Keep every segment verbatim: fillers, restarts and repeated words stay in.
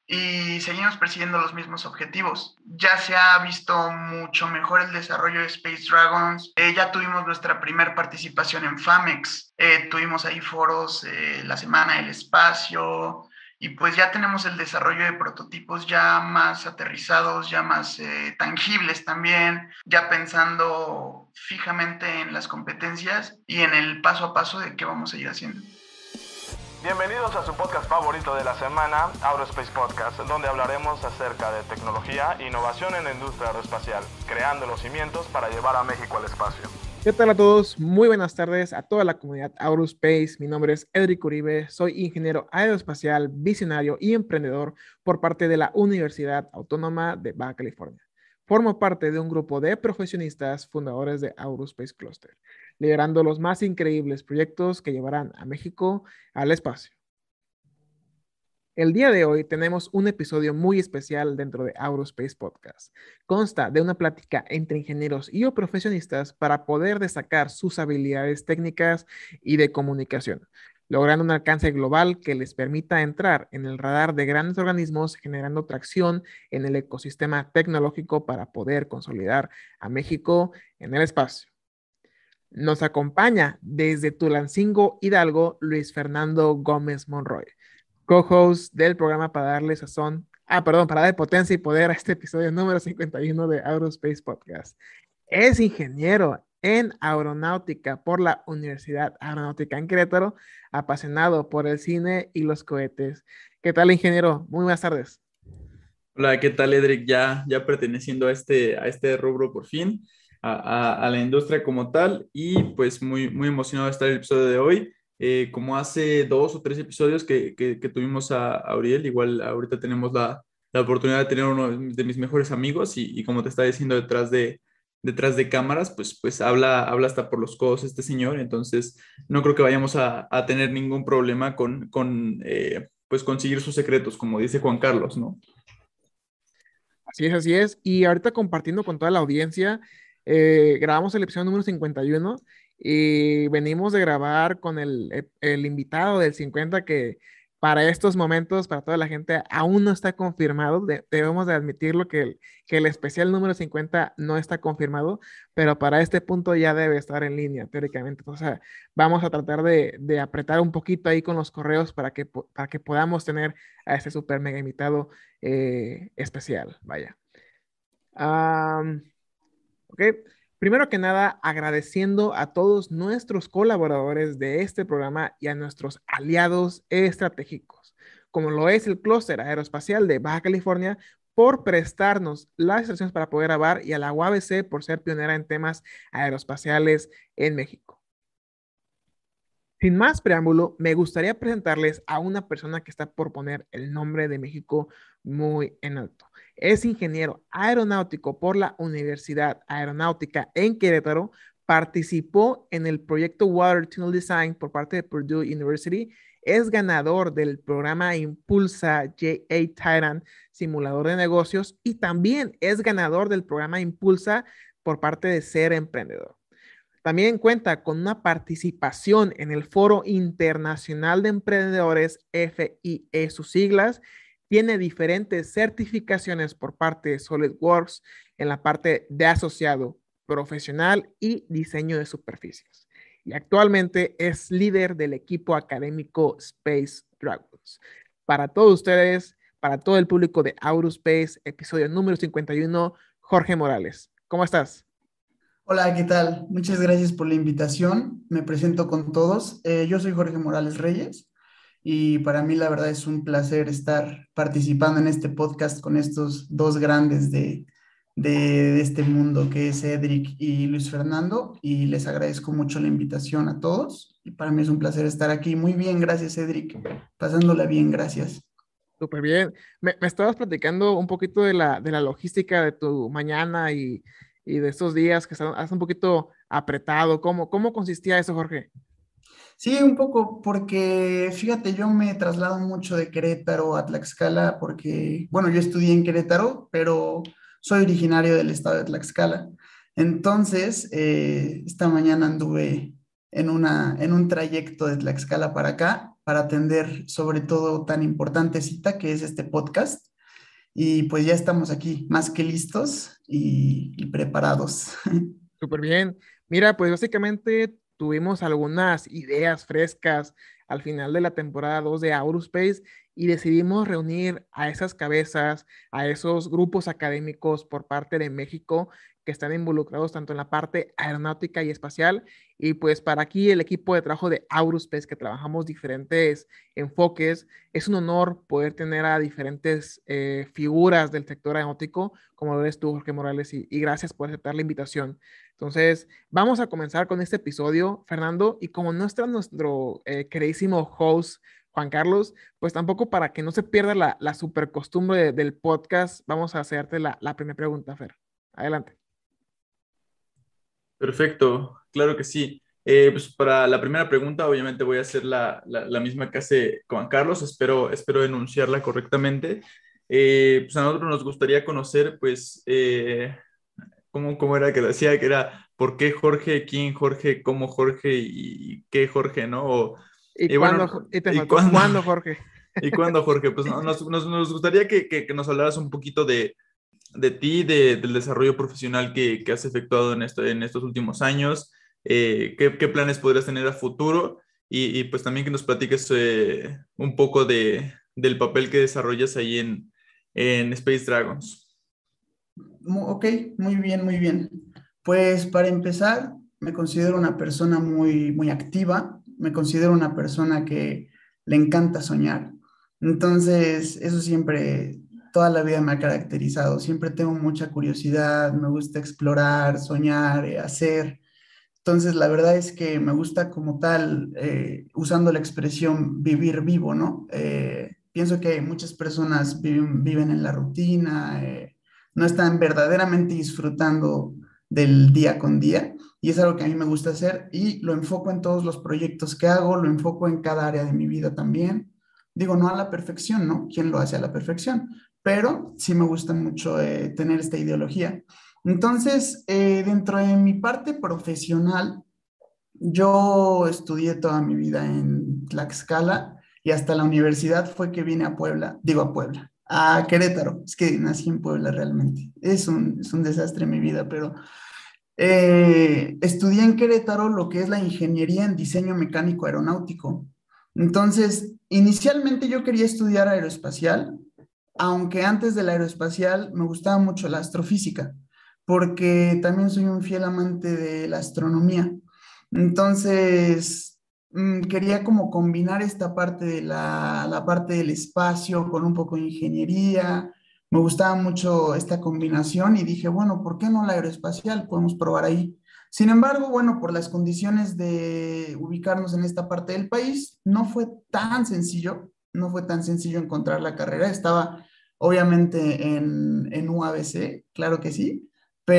y seguimos persiguiendo los mismos objetivos. Ya se ha visto mucho mejor el desarrollo de Space Dragons. Eh, ya tuvimos nuestra primera participación en FAMEX. Eh, tuvimos ahí foros, eh, la Semana del Espacio, y pues ya tenemos el desarrollo de prototipos ya más aterrizados, ya más eh, tangibles también, ya pensando fijamente en las competencias y en el paso a paso de qué vamos a ir haciendo. Bienvenidos a su podcast favorito de la semana, Aerospace Podcast, donde hablaremos acerca de tecnología e innovación en la industria aeroespacial, creando los cimientos para llevar a México al espacio. ¿Qué tal a todos? Muy buenas tardes a toda la comunidad Aerospace. Mi nombre es Edric Uribe, soy ingeniero aeroespacial, visionario y emprendedor por parte de la Universidad Autónoma de Baja California. Formo parte de un grupo de profesionistas fundadores de Aerospace Cluster, liderando los más increíbles proyectos que llevarán a México al espacio. El día de hoy tenemos un episodio muy especial dentro de Aerospace Podcast. Consta de una plática entre ingenieros y o profesionistas para poder destacar sus habilidades técnicas y de comunicación, logrando un alcance global que les permita entrar en el radar de grandes organismos, generando tracción en el ecosistema tecnológico para poder consolidar a México en el espacio. Nos acompaña desde Tulancingo, Hidalgo, Luis Fernando Gómez Monroy, co-host del programa para darle sazón, ah, perdón, para darle potencia y poder a este episodio número cincuenta y uno de Aerospace Podcast. Es ingeniero en aeronáutica por la Universidad Aeronáutica en Querétaro, apasionado por el cine y los cohetes. ¿Qué tal, ingeniero? Muy buenas tardes. Hola, ¿qué tal, Edric? Ya, ya perteneciendo a este, a este rubro por fin, a, a, a la industria como tal, y pues muy, muy emocionado de estar en el episodio de hoy. Eh, como hace dos o tres episodios que, que, que tuvimos a, a Uriel, igual ahorita tenemos la, la oportunidad de tener uno de mis mejores amigos y, y como te está diciendo detrás de, detrás de cámaras, pues, pues habla, habla hasta por los codos este señor, entonces no creo que vayamos a, a tener ningún problema con, con eh, pues conseguir sus secretos, como dice Juan Carlos, ¿no? Así es, así es. Y ahorita compartiendo con toda la audiencia, eh, grabamos el episodio número cincuenta y uno y venimos de grabar con el, el invitado del cincuenta que para estos momentos, para toda la gente, aún no está confirmado. De, debemos de admitirlo que el, que el especial número cincuenta no está confirmado, pero para este punto ya debe estar en línea, teóricamente. O sea, vamos a tratar de, de apretar un poquito ahí con los correos para que, para que podamos tener a este super mega invitado eh, especial, vaya. Um, ok, primero que nada, agradeciendo a todos nuestros colaboradores de este programa y a nuestros aliados estratégicos, como lo es el Clúster Aeroespacial de Baja California, por prestarnos las instalaciones para poder grabar, y a la U A B C por ser pionera en temas aeroespaciales en México. Sin más preámbulo, me gustaría presentarles a una persona que está por poner el nombre de México muy en alto. Es ingeniero aeronáutico por la Universidad Aeronáutica en Querétaro, participó en el proyecto Water Tunnel Design por parte de Purdue University, es ganador del programa Impulsa J A Titan Simulador de Negocios y también es ganador del programa Impulsa por parte de Ser Emprendedor. También cuenta con una participación en el Foro Internacional de Emprendedores, F I E sus siglas. Tiene diferentes certificaciones por parte de SolidWorks en la parte de asociado profesional y diseño de superficies. Y actualmente es líder del equipo académico Space Dragons. Para todos ustedes, para todo el público de Aerospace, episodio número cincuenta y uno, Jorge Morales. ¿Cómo estás? Hola, ¿qué tal? Muchas gracias por la invitación. Me presento con todos. Eh, yo soy Jorge Morales Reyes y para mí la verdad es un placer estar participando en este podcast con estos dos grandes de, de, de este mundo que es Edric y Luis Fernando, y les agradezco mucho la invitación a todos y para mí es un placer estar aquí. Muy bien, gracias Edric. Pasándola bien, gracias. Súper bien. Me, me estabas platicando un poquito de la, de la logística de tu mañana y, y de estos días que están un poquito apretado. ¿Cómo, cómo consistía eso, Jorge? Sí, un poco, porque fíjate, yo me traslado mucho de Querétaro a Tlaxcala porque, bueno, yo estudié en Querétaro, pero soy originario del estado de Tlaxcala. Entonces, eh, esta mañana anduve en una, en un trayecto de Tlaxcala para acá para atender sobre todo tan importante cita que es este podcast. Y pues ya estamos aquí, más que listos y, y preparados. Súper bien. Mira, pues básicamente tuvimos algunas ideas frescas al final de la temporada dos de Aurospace y decidimos reunir a esas cabezas, a esos grupos académicos por parte de México que están involucrados tanto en la parte aeronáutica y espacial. Y pues para aquí el equipo de trabajo de Aurospace, que trabajamos diferentes enfoques, es un honor poder tener a diferentes eh, figuras del sector aeronáutico, como lo eres tú, Jorge Morales, y, y gracias por aceptar la invitación. Entonces, vamos a comenzar con este episodio, Fernando, y como no está nuestro eh, queridísimo host, Juan Carlos, pues tampoco para que no se pierda la, la super costumbre de, del podcast, vamos a hacerte la, la primera pregunta, Fer. Adelante. Perfecto, claro que sí. Eh, pues para la primera pregunta, obviamente voy a hacer la, la, la misma que hace Juan Carlos, espero, espero enunciarla correctamente. Eh, pues a nosotros nos gustaría conocer, pues, eh, ¿cómo, cómo era que lo decía? Que era ¿por qué Jorge? ¿Quién Jorge? ¿Cómo Jorge? ¿Y qué Jorge? ¿No? O, ¿Y y cuándo? bueno, Y te ¿y faltó, cuándo? ¿cuándo, Jorge? ¿Y cuándo, Jorge? Pues no, nos, nos, nos gustaría que, que, que nos hablaras un poquito de, de ti, de, del desarrollo profesional que, que has efectuado en, esto, en estos últimos años, eh, qué, qué planes podrías tener a futuro y, y pues también que nos platiques eh, un poco de, del papel que desarrollas ahí en, en Space Dragons. Ok, muy bien, muy bien. Pues para empezar, me considero una persona muy, muy activa, me considero una persona que le encanta soñar. Entonces, eso siempre, toda la vida me ha caracterizado. Siempre tengo mucha curiosidad, me gusta explorar, soñar, eh, hacer. Entonces, la verdad es que me gusta como tal, eh, usando la expresión vivir vivo, ¿no? Eh, pienso que muchas personas viven, viven en la rutina, eh, no están verdaderamente disfrutando del día con día y es algo que a mí me gusta hacer y lo enfoco en todos los proyectos que hago, lo enfoco en cada área de mi vida también. Digo, no a la perfección, ¿no? ¿Quién lo hace a la perfección? Pero sí me gusta mucho eh, tener esta ideología. Entonces, eh, dentro de mi parte profesional, yo estudié toda mi vida en Tlaxcala y hasta la universidad fue que vine a Puebla, digo a Puebla, a Querétaro. Es que nací en Puebla realmente. Es un, es un desastre mi vida, pero eh, estudié en Querétaro lo que es la ingeniería en diseño mecánico aeronáutico. Entonces, inicialmente yo quería estudiar aeroespacial, aunque antes de la aeroespacial me gustaba mucho la astrofísica, porque también soy un fiel amante de la astronomía. Entonces, mm, quería como combinar esta parte de la, la parte del espacio con un poco de ingeniería. Me gustaba mucho esta combinación y dije, bueno, ¿por qué no la aeroespacial? Podemos probar ahí. Sin embargo, bueno, por las condiciones de ubicarnos en esta parte del país, no fue tan sencillo, no fue tan sencillo encontrar la carrera. Estaba obviamente en, en U A B C, claro que sí,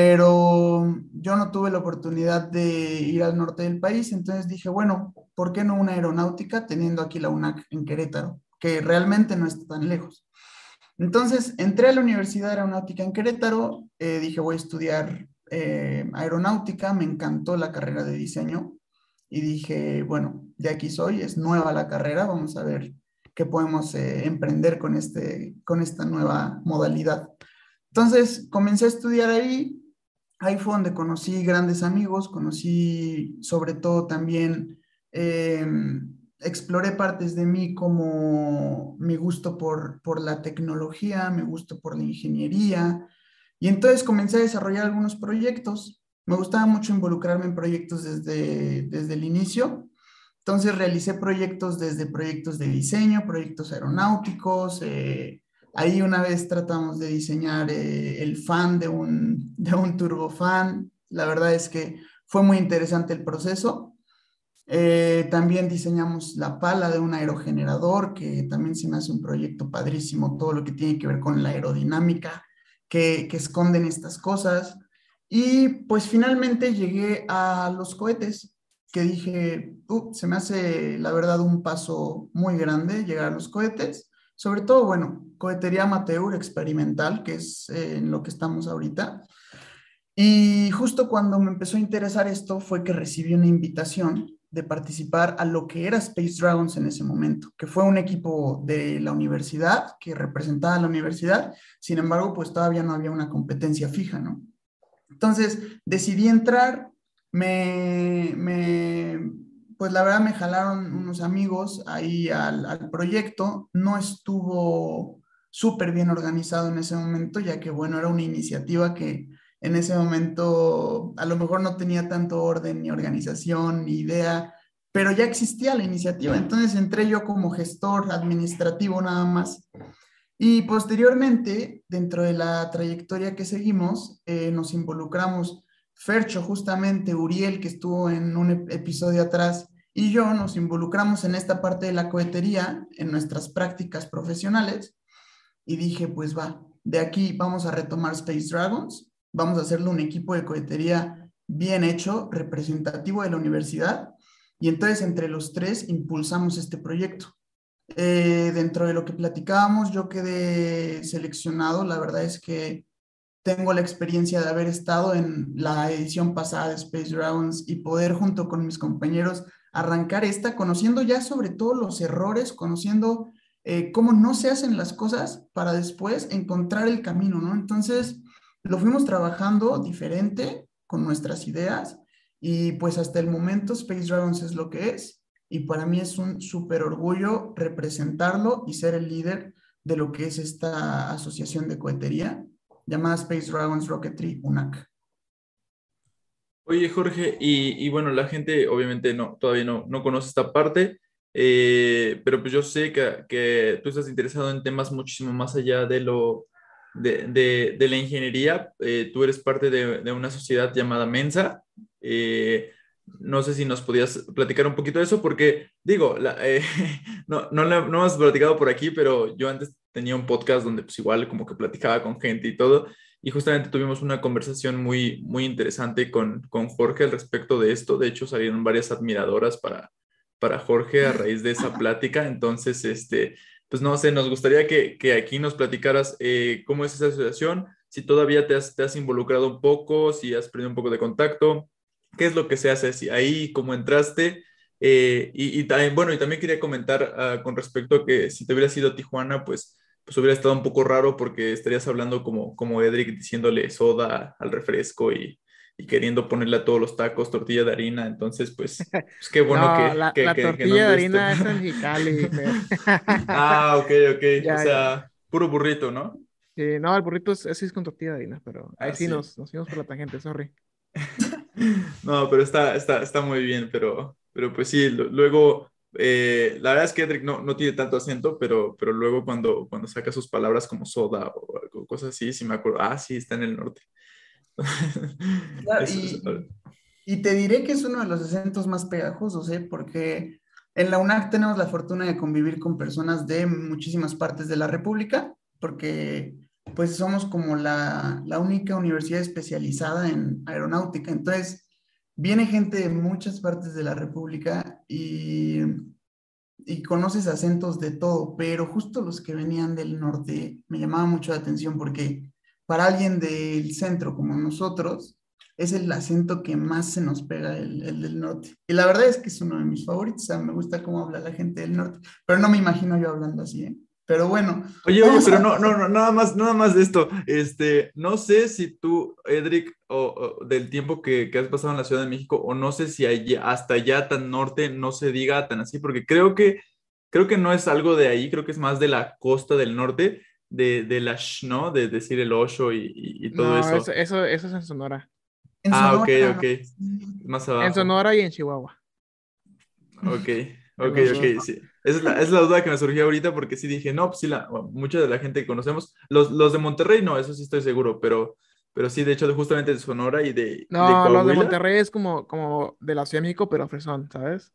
pero yo no tuve la oportunidad de ir al norte del país, entonces dije, bueno, ¿por qué no una aeronáutica teniendo aquí la UNAC en Querétaro, que realmente no está tan lejos? Entonces entré a la Universidad Aeronáutica en Querétaro, eh, dije, voy a estudiar eh, aeronáutica, me encantó la carrera de diseño y dije, bueno, de aquí soy, es nueva la carrera, vamos a ver qué podemos eh, emprender con, este, con esta nueva modalidad. Entonces comencé a estudiar ahí, ahí fue donde conocí grandes amigos, conocí sobre todo también, eh, exploré partes de mí como mi gusto por, por la tecnología, mi gusto por la ingeniería, y entonces comencé a desarrollar algunos proyectos. Me gustaba mucho involucrarme en proyectos desde, desde el inicio. Entonces realicé proyectos desde proyectos de diseño, proyectos aeronáuticos. Eh, ahí una vez tratamos de diseñar eh, el fan de un, de un turbofan. La verdad es que fue muy interesante el proceso. Eh, también diseñamos la pala de un aerogenerador, que también se me hace un proyecto padrísimo, todo lo que tiene que ver con la aerodinámica que, que esconden estas cosas. Y pues finalmente llegué a los cohetes, que dije, uh, se me hace la verdad un paso muy grande llegar a los cohetes, sobre todo, bueno, cohetería amateur experimental, que es eh, en lo que estamos ahorita. Y justo cuando me empezó a interesar esto fue que recibí una invitación de participar a lo que era Space Dragons en ese momento, que fue un equipo de la universidad, que representaba a la universidad, sin embargo, pues todavía no había una competencia fija, ¿no? Entonces, decidí entrar, me, me, pues la verdad me jalaron unos amigos ahí al, al proyecto, no estuvo súper bien organizado en ese momento, ya que, bueno, era una iniciativa que en ese momento a lo mejor no tenía tanto orden ni organización ni idea, pero ya existía la iniciativa, entonces entré yo como gestor administrativo nada más. Y posteriormente, dentro de la trayectoria que seguimos, eh, nos involucramos, Fercho, justamente, Uriel, que estuvo en un ep- episodio atrás, y yo nos involucramos en esta parte de la cohetería, en nuestras prácticas profesionales, y dije, pues va, de aquí vamos a retomar Space Dragons, vamos a hacerle un equipo de cohetería bien hecho, representativo de la universidad, y entonces entre los tres impulsamos este proyecto. Eh, dentro de lo que platicábamos, yo quedé seleccionado. La verdad es que tengo la experiencia de haber estado en la edición pasada de Space Dragons y poder junto con mis compañeros arrancar esta, conociendo ya sobre todo los errores, conociendo eh, cómo no se hacen las cosas para después encontrar el camino, ¿no? Entonces, lo fuimos trabajando diferente con nuestras ideas y pues hasta el momento Space Dragons es lo que es y para mí es un súper orgullo representarlo y ser el líder de lo que es esta asociación de cohetería llamada Space Dragons Rocketry U N A C. Oye, Jorge, y, y bueno, la gente obviamente no, todavía no, no conoce esta parte, eh, pero pues yo sé que, que tú estás interesado en temas muchísimo más allá de lo de, de, de la ingeniería. Eh, tú eres parte de, de una sociedad llamada Mensa. Eh, no sé si nos podías platicar un poquito de eso, porque digo, la- eh, no, no, la- no hemos platicado por aquí, pero yo antes tenía un podcast donde pues igual como que platicaba con gente y todo. Y justamente tuvimos una conversación muy, muy interesante con, con Jorge al respecto de esto. De hecho, salieron varias admiradoras para, para Jorge a raíz de esa plática. Entonces, este, pues no sé, nos gustaría que, que aquí nos platicaras eh, cómo es esa asociación, si todavía te has, te has involucrado un poco, si has perdido un poco de contacto, qué es lo que se hace, si ahí, cómo entraste. Eh, y, y también, bueno, y también quería comentar ah, con respecto a que si te hubieras ido a Tijuana, pues pues hubiera estado un poco raro porque estarías hablando como, como Edric diciéndole soda al refresco y, y queriendo ponerle a todos los tacos tortilla de harina. Entonces, pues, pues qué bueno No, que, la, que, la que, que no tortilla de anduviste. harina es en Mexicali, Fer. Ah, ok, ok. O Ya, ya. sea, puro burrito, ¿no? Sí, no, el burrito es, ese es con tortilla de harina, pero ahí Ah, sí sí. nos, nos fuimos por la tangente, sorry. No, pero está, está, está muy bien, pero, pero pues sí, lo- luego, eh, la verdad es que Edric no, no tiene tanto acento, pero, pero luego cuando, cuando saca sus palabras como soda o algo- cosas así, sí me acuerdo, ah, sí, está en el norte. Claro, Eso es- y, y, y te diré que es uno de los acentos más pegajosos, ¿eh? Porque en la U N A C tenemos la fortuna de convivir con personas de muchísimas partes de la República, porque pues somos como la, la única universidad especializada en aeronáutica. Entonces, viene gente de muchas partes de la República y, y conoces acentos de todo, pero justo los que venían del norte me llamaba mucho la atención porque para alguien del centro como nosotros, es el acento que más se nos pega el, el del norte. Y la verdad es que es uno de mis favoritos, o sea, me gusta cómo habla la gente del norte, pero no me imagino yo hablando así, ¿eh? Pero bueno, Oye, oye, vamos pero a no, no, pasar. no, nada más, nada más de esto. Este, no sé si tú, Edric, o, o del tiempo que, que has pasado en la Ciudad de México, o no sé si allá- hasta allá tan norte no se diga tan así, porque creo que, creo que no es algo de ahí, creo que es más de la costa del norte, de, de la sh, ¿no? De decir el ocho y, y, y todo No, eso, eso. eso, eso es en Sonora. En Ah, ok, Sonora, ok. ¿no? Más En abajo. Sonora y en Chihuahua, Ok, en ok, los ok, dos. sí. Esa es la, es la duda que me surgió ahorita porque sí dije, no, pues sí, la, bueno, mucha de la gente que conocemos, los, los de Monterrey no, eso sí estoy seguro, pero, pero sí, de hecho, justamente de Sonora y de, y de No, los de Coahuila. Monterrey es como, como de la Ciudad de México, pero fresón, ¿sabes?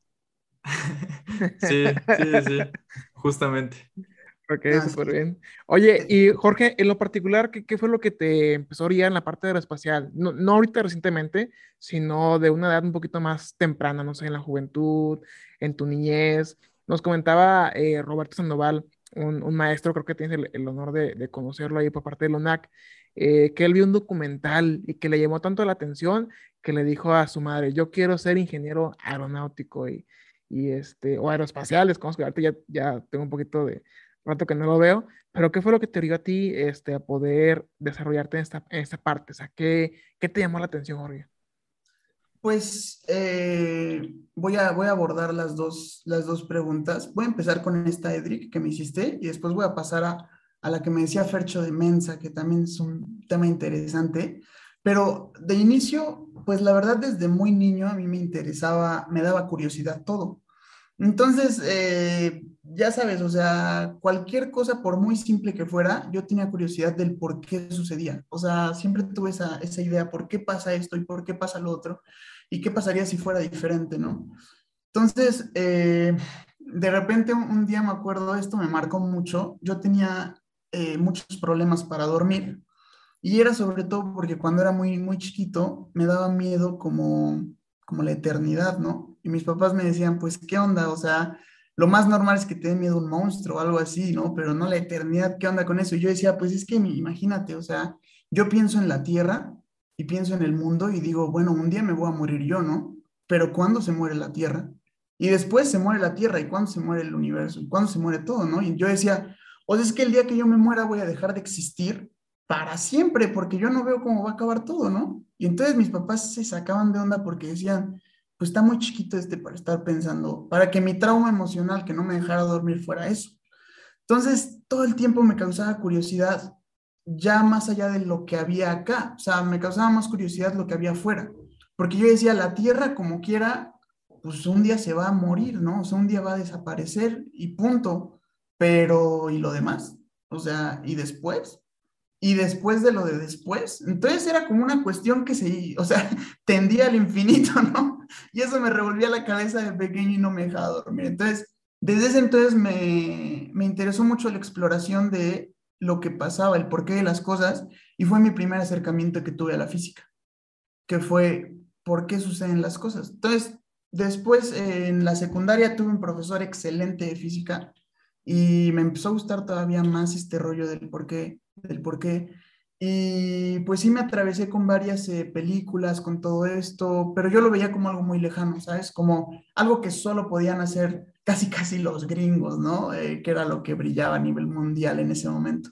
Sí, sí, sí, justamente. Ok, No, súper sí. bien. Oye, y Jorge, en lo particular, ¿qué, qué fue lo que te empezó a orillar en la parte aeroespacial? No, no ahorita recientemente, sino de una edad un poquito más temprana, no sé, en la juventud, en tu niñez. Nos comentaba eh, Roberto Sandoval un, un maestro, creo que tienes el, el honor de, de conocerlo ahí por parte del UNAC, eh, que él vio un documental y que le llamó tanto la atención que le dijo a su madre, yo quiero ser ingeniero aeronáutico y, y este, o aeroespaciales, como es que ahorita ya, ya tengo un poquito de rato que no lo veo, pero ¿qué fue lo que te dio a ti este, a poder desarrollarte en esta, en esta parte? O sea, ¿qué, qué te llamó la atención, Jorge? Pues eh, voy a, voy a abordar las dos, las dos preguntas. Voy a empezar con esta, Edric, que me hiciste, y después voy a pasar a, a la que me decía Fercho de Mensa, que también es un tema interesante. Pero de inicio, pues la verdad, desde muy niño a mí me interesaba, me daba curiosidad todo. Entonces, eh, ya sabes, o sea, cualquier cosa, por muy simple que fuera, yo tenía curiosidad del por qué sucedía. O sea, siempre tuve esa, esa idea, ¿por qué pasa esto y por qué pasa lo otro? ¿Y qué pasaría si fuera diferente, no? Entonces, eh, de repente un, un día me acuerdo, esto me marcó mucho, yo tenía eh, muchos problemas para dormir y era sobre todo porque cuando era muy, muy chiquito me daba miedo como, como la eternidad, ¿no? Y mis papás me decían, pues, ¿qué onda? O sea, lo más normal es que te dé miedo un monstruo o algo así, ¿no? Pero no la eternidad, ¿qué onda con eso? Y yo decía, pues es que imagínate, o sea, yo pienso en la tierra y pienso en el mundo y digo, bueno, un día me voy a morir yo, ¿no? Pero ¿cuándo se muere la tierra? Y después se muere la tierra y cuándo se muere el universo y cuándo se muere todo, ¿no? Y yo decía, o sea, es que el día que yo me muera voy a dejar de existir para siempre, porque yo no veo cómo va a acabar todo, ¿no? Y entonces mis papás se sacaban de onda porque decían, pues está muy chiquito este para estar pensando, para que mi trauma emocional que no me dejara dormir fuera eso. Entonces, todo el tiempo me causaba curiosidad, ya más allá de lo que había acá, o sea, me causaba más curiosidad lo que había afuera, porque yo decía, la Tierra como quiera, pues un día se va a morir, ¿no? O sea, un día va a desaparecer y punto, pero ¿y lo demás? O sea, ¿y después? Y después de lo de después, entonces era como una cuestión que se, o sea, tendía al infinito, ¿no? Y eso me revolvía la cabeza de pequeño y no me dejaba dormir. Entonces, desde ese entonces me, me interesó mucho la exploración de lo que pasaba, el porqué de las cosas, y fue mi primer acercamiento que tuve a la física, que fue por qué suceden las cosas. Entonces, después eh, en la secundaria tuve un profesor excelente de física y me empezó a gustar todavía más este rollo del por qué, del por qué. Y pues sí me atravesé con varias eh, películas, con todo esto, pero yo lo veía como algo muy lejano, ¿sabes? Como algo que solo podían hacer casi casi los gringos, ¿no? Eh, que era lo que brillaba a nivel mundial en ese momento.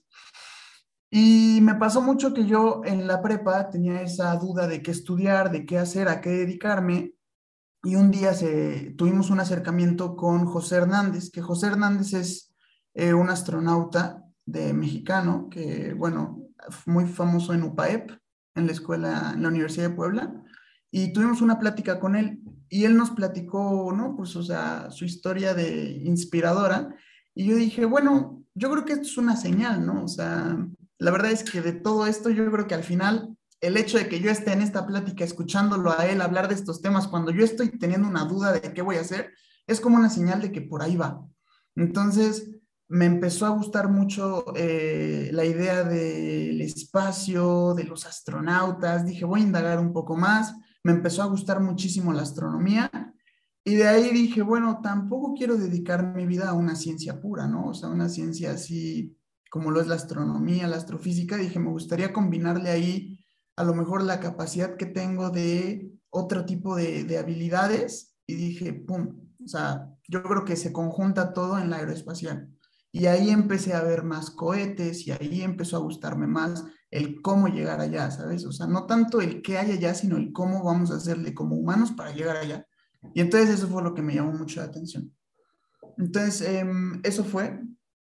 Y me pasó mucho que yo en la prepa tenía esa duda de qué estudiar, de qué hacer, a qué dedicarme. Y un día se, tuvimos un acercamiento con José Hernández, que José Hernández es eh, un astronauta de mexicano, que, bueno, muy famoso en UPAEP, en la escuela, en la Universidad de Puebla. Y tuvimos una plática con él y él nos platicó, ¿no? Pues, o sea, su historia de inspiradora. Y yo dije, bueno, yo creo que esto es una señal, ¿no? O sea, la verdad es que de todo esto, yo creo que al final el hecho de que yo esté en esta plática escuchándolo a él hablar de estos temas cuando yo estoy teniendo una duda de qué voy a hacer, es como una señal de que por ahí va. Entonces, me empezó a gustar mucho eh, la idea del espacio, de los astronautas. Dije, voy a indagar un poco más. Me empezó a gustar muchísimo la astronomía. Y de ahí dije, bueno, tampoco quiero dedicar mi vida a una ciencia pura, ¿no? O sea, una ciencia así como lo es la astronomía, la astrofísica. Dije, me gustaría combinarle ahí a lo mejor la capacidad que tengo de otro tipo de, de habilidades y dije, pum, o sea, yo creo que se conjunta todo en la aeroespacial. Y ahí empecé a ver más cohetes y ahí empezó a gustarme más el cómo llegar allá, ¿sabes? O sea, no tanto el qué hay allá, sino el cómo vamos a hacerle como humanos para llegar allá. Y entonces eso fue lo que me llamó mucho la atención. Entonces, eh, eso fue.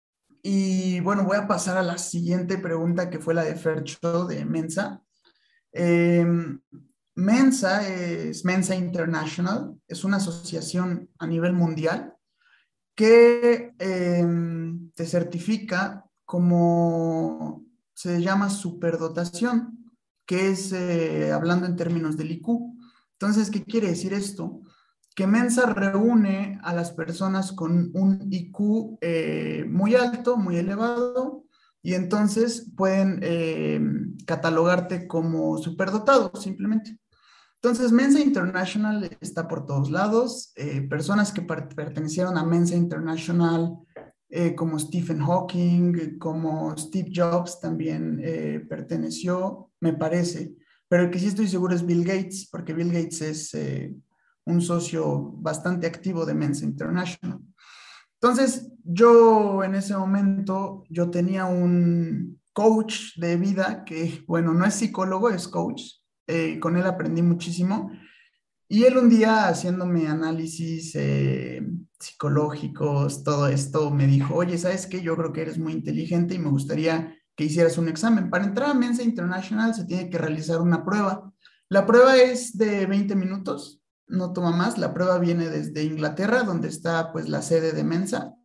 Y bueno, voy a pasar a la siguiente pregunta que fue la de Fercho de Mensa. Eh, Mensa es Mensa International, es una asociación a nivel mundial que eh, te certifica como se llama superdotación, que es eh, hablando en términos del I Q. Entonces, ¿qué quiere decir esto? Que Mensa reúne a las personas con un I Q eh, muy alto, muy elevado, y entonces pueden eh, catalogarte como superdotado, simplemente. Entonces, Mensa International está por todos lados. Eh, personas que pertenecieron a Mensa International eh, como Stephen Hawking, como Steve Jobs también eh, perteneció, me parece. Pero el que sí estoy seguro es Bill Gates, porque Bill Gates es eh, un socio bastante activo de Mensa International. Entonces, yo en ese momento, yo tenía un coach de vida que, bueno, no es psicólogo, es coach. Eh, con él aprendí muchísimo. Y él un día haciéndome análisis eh, psicológicos, todo esto, me dijo, oye, ¿sabes qué? Yo creo que eres muy inteligente y me gustaría que hicieras un examen. Para entrar a Mensa International se tiene que realizar una prueba. La prueba es de veinte minutos, no toma más. La prueba viene desde Inglaterra, donde está pues la sede de Mensa.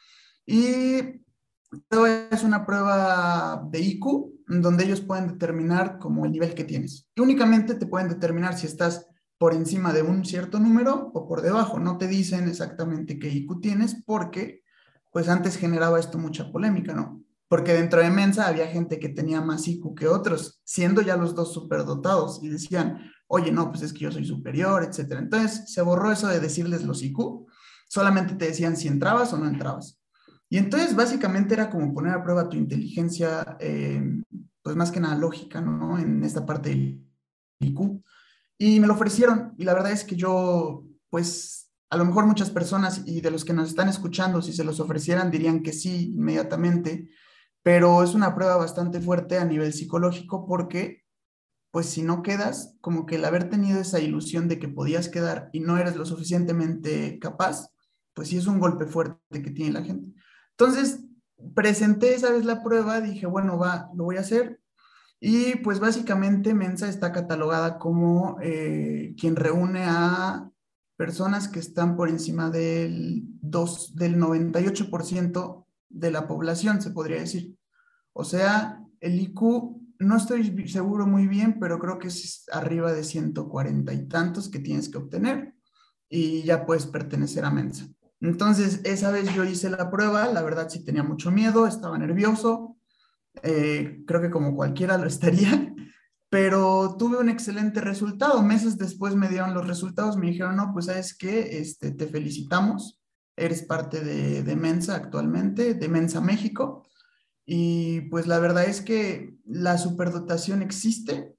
Y es una prueba de I Q, donde ellos pueden determinar como el nivel que tienes. Y únicamente te pueden determinar si estás por encima de un cierto número o por debajo. No te dicen exactamente qué I Q tienes porque, pues antes generaba esto mucha polémica, ¿no? Porque dentro de Mensa había gente que tenía más I Q que otros, siendo ya los dos superdotados, y decían, oye, no, pues es que yo soy superior, etcétera. Entonces se borró eso de decirles los I Q, solamente te decían si entrabas o no entrabas. Y entonces básicamente era como poner a prueba tu inteligencia, eh, pues más que nada lógica, ¿no? En esta parte del I Q. Y me lo ofrecieron y la verdad es que yo, pues a lo mejor muchas personas y de los que nos están escuchando, si se los ofrecieran dirían que sí inmediatamente, pero es una prueba bastante fuerte a nivel psicológico porque, pues si no quedas, como que el haber tenido esa ilusión de que podías quedar y no eres lo suficientemente capaz, pues sí es un golpe fuerte que tiene la gente. Entonces, presenté esa vez la prueba, dije, bueno, va, lo voy a hacer. Y pues básicamente Mensa está catalogada como eh, quien reúne a personas que están por encima del, dos, del noventa y ocho por ciento de la población, se podría decir. O sea, el I Q, no estoy seguro muy bien, pero creo que es arriba de ciento cuarenta y tantos que tienes que obtener y ya puedes pertenecer a Mensa. Entonces, esa vez yo hice la prueba, la verdad sí tenía mucho miedo, estaba nervioso, eh, creo que como cualquiera lo estaría, pero tuve un excelente resultado. Meses después me dieron los resultados, me dijeron, no, pues sabes qué, este, te felicitamos, eres parte de, de Mensa actualmente, de Mensa México, y pues la verdad es que la superdotación existe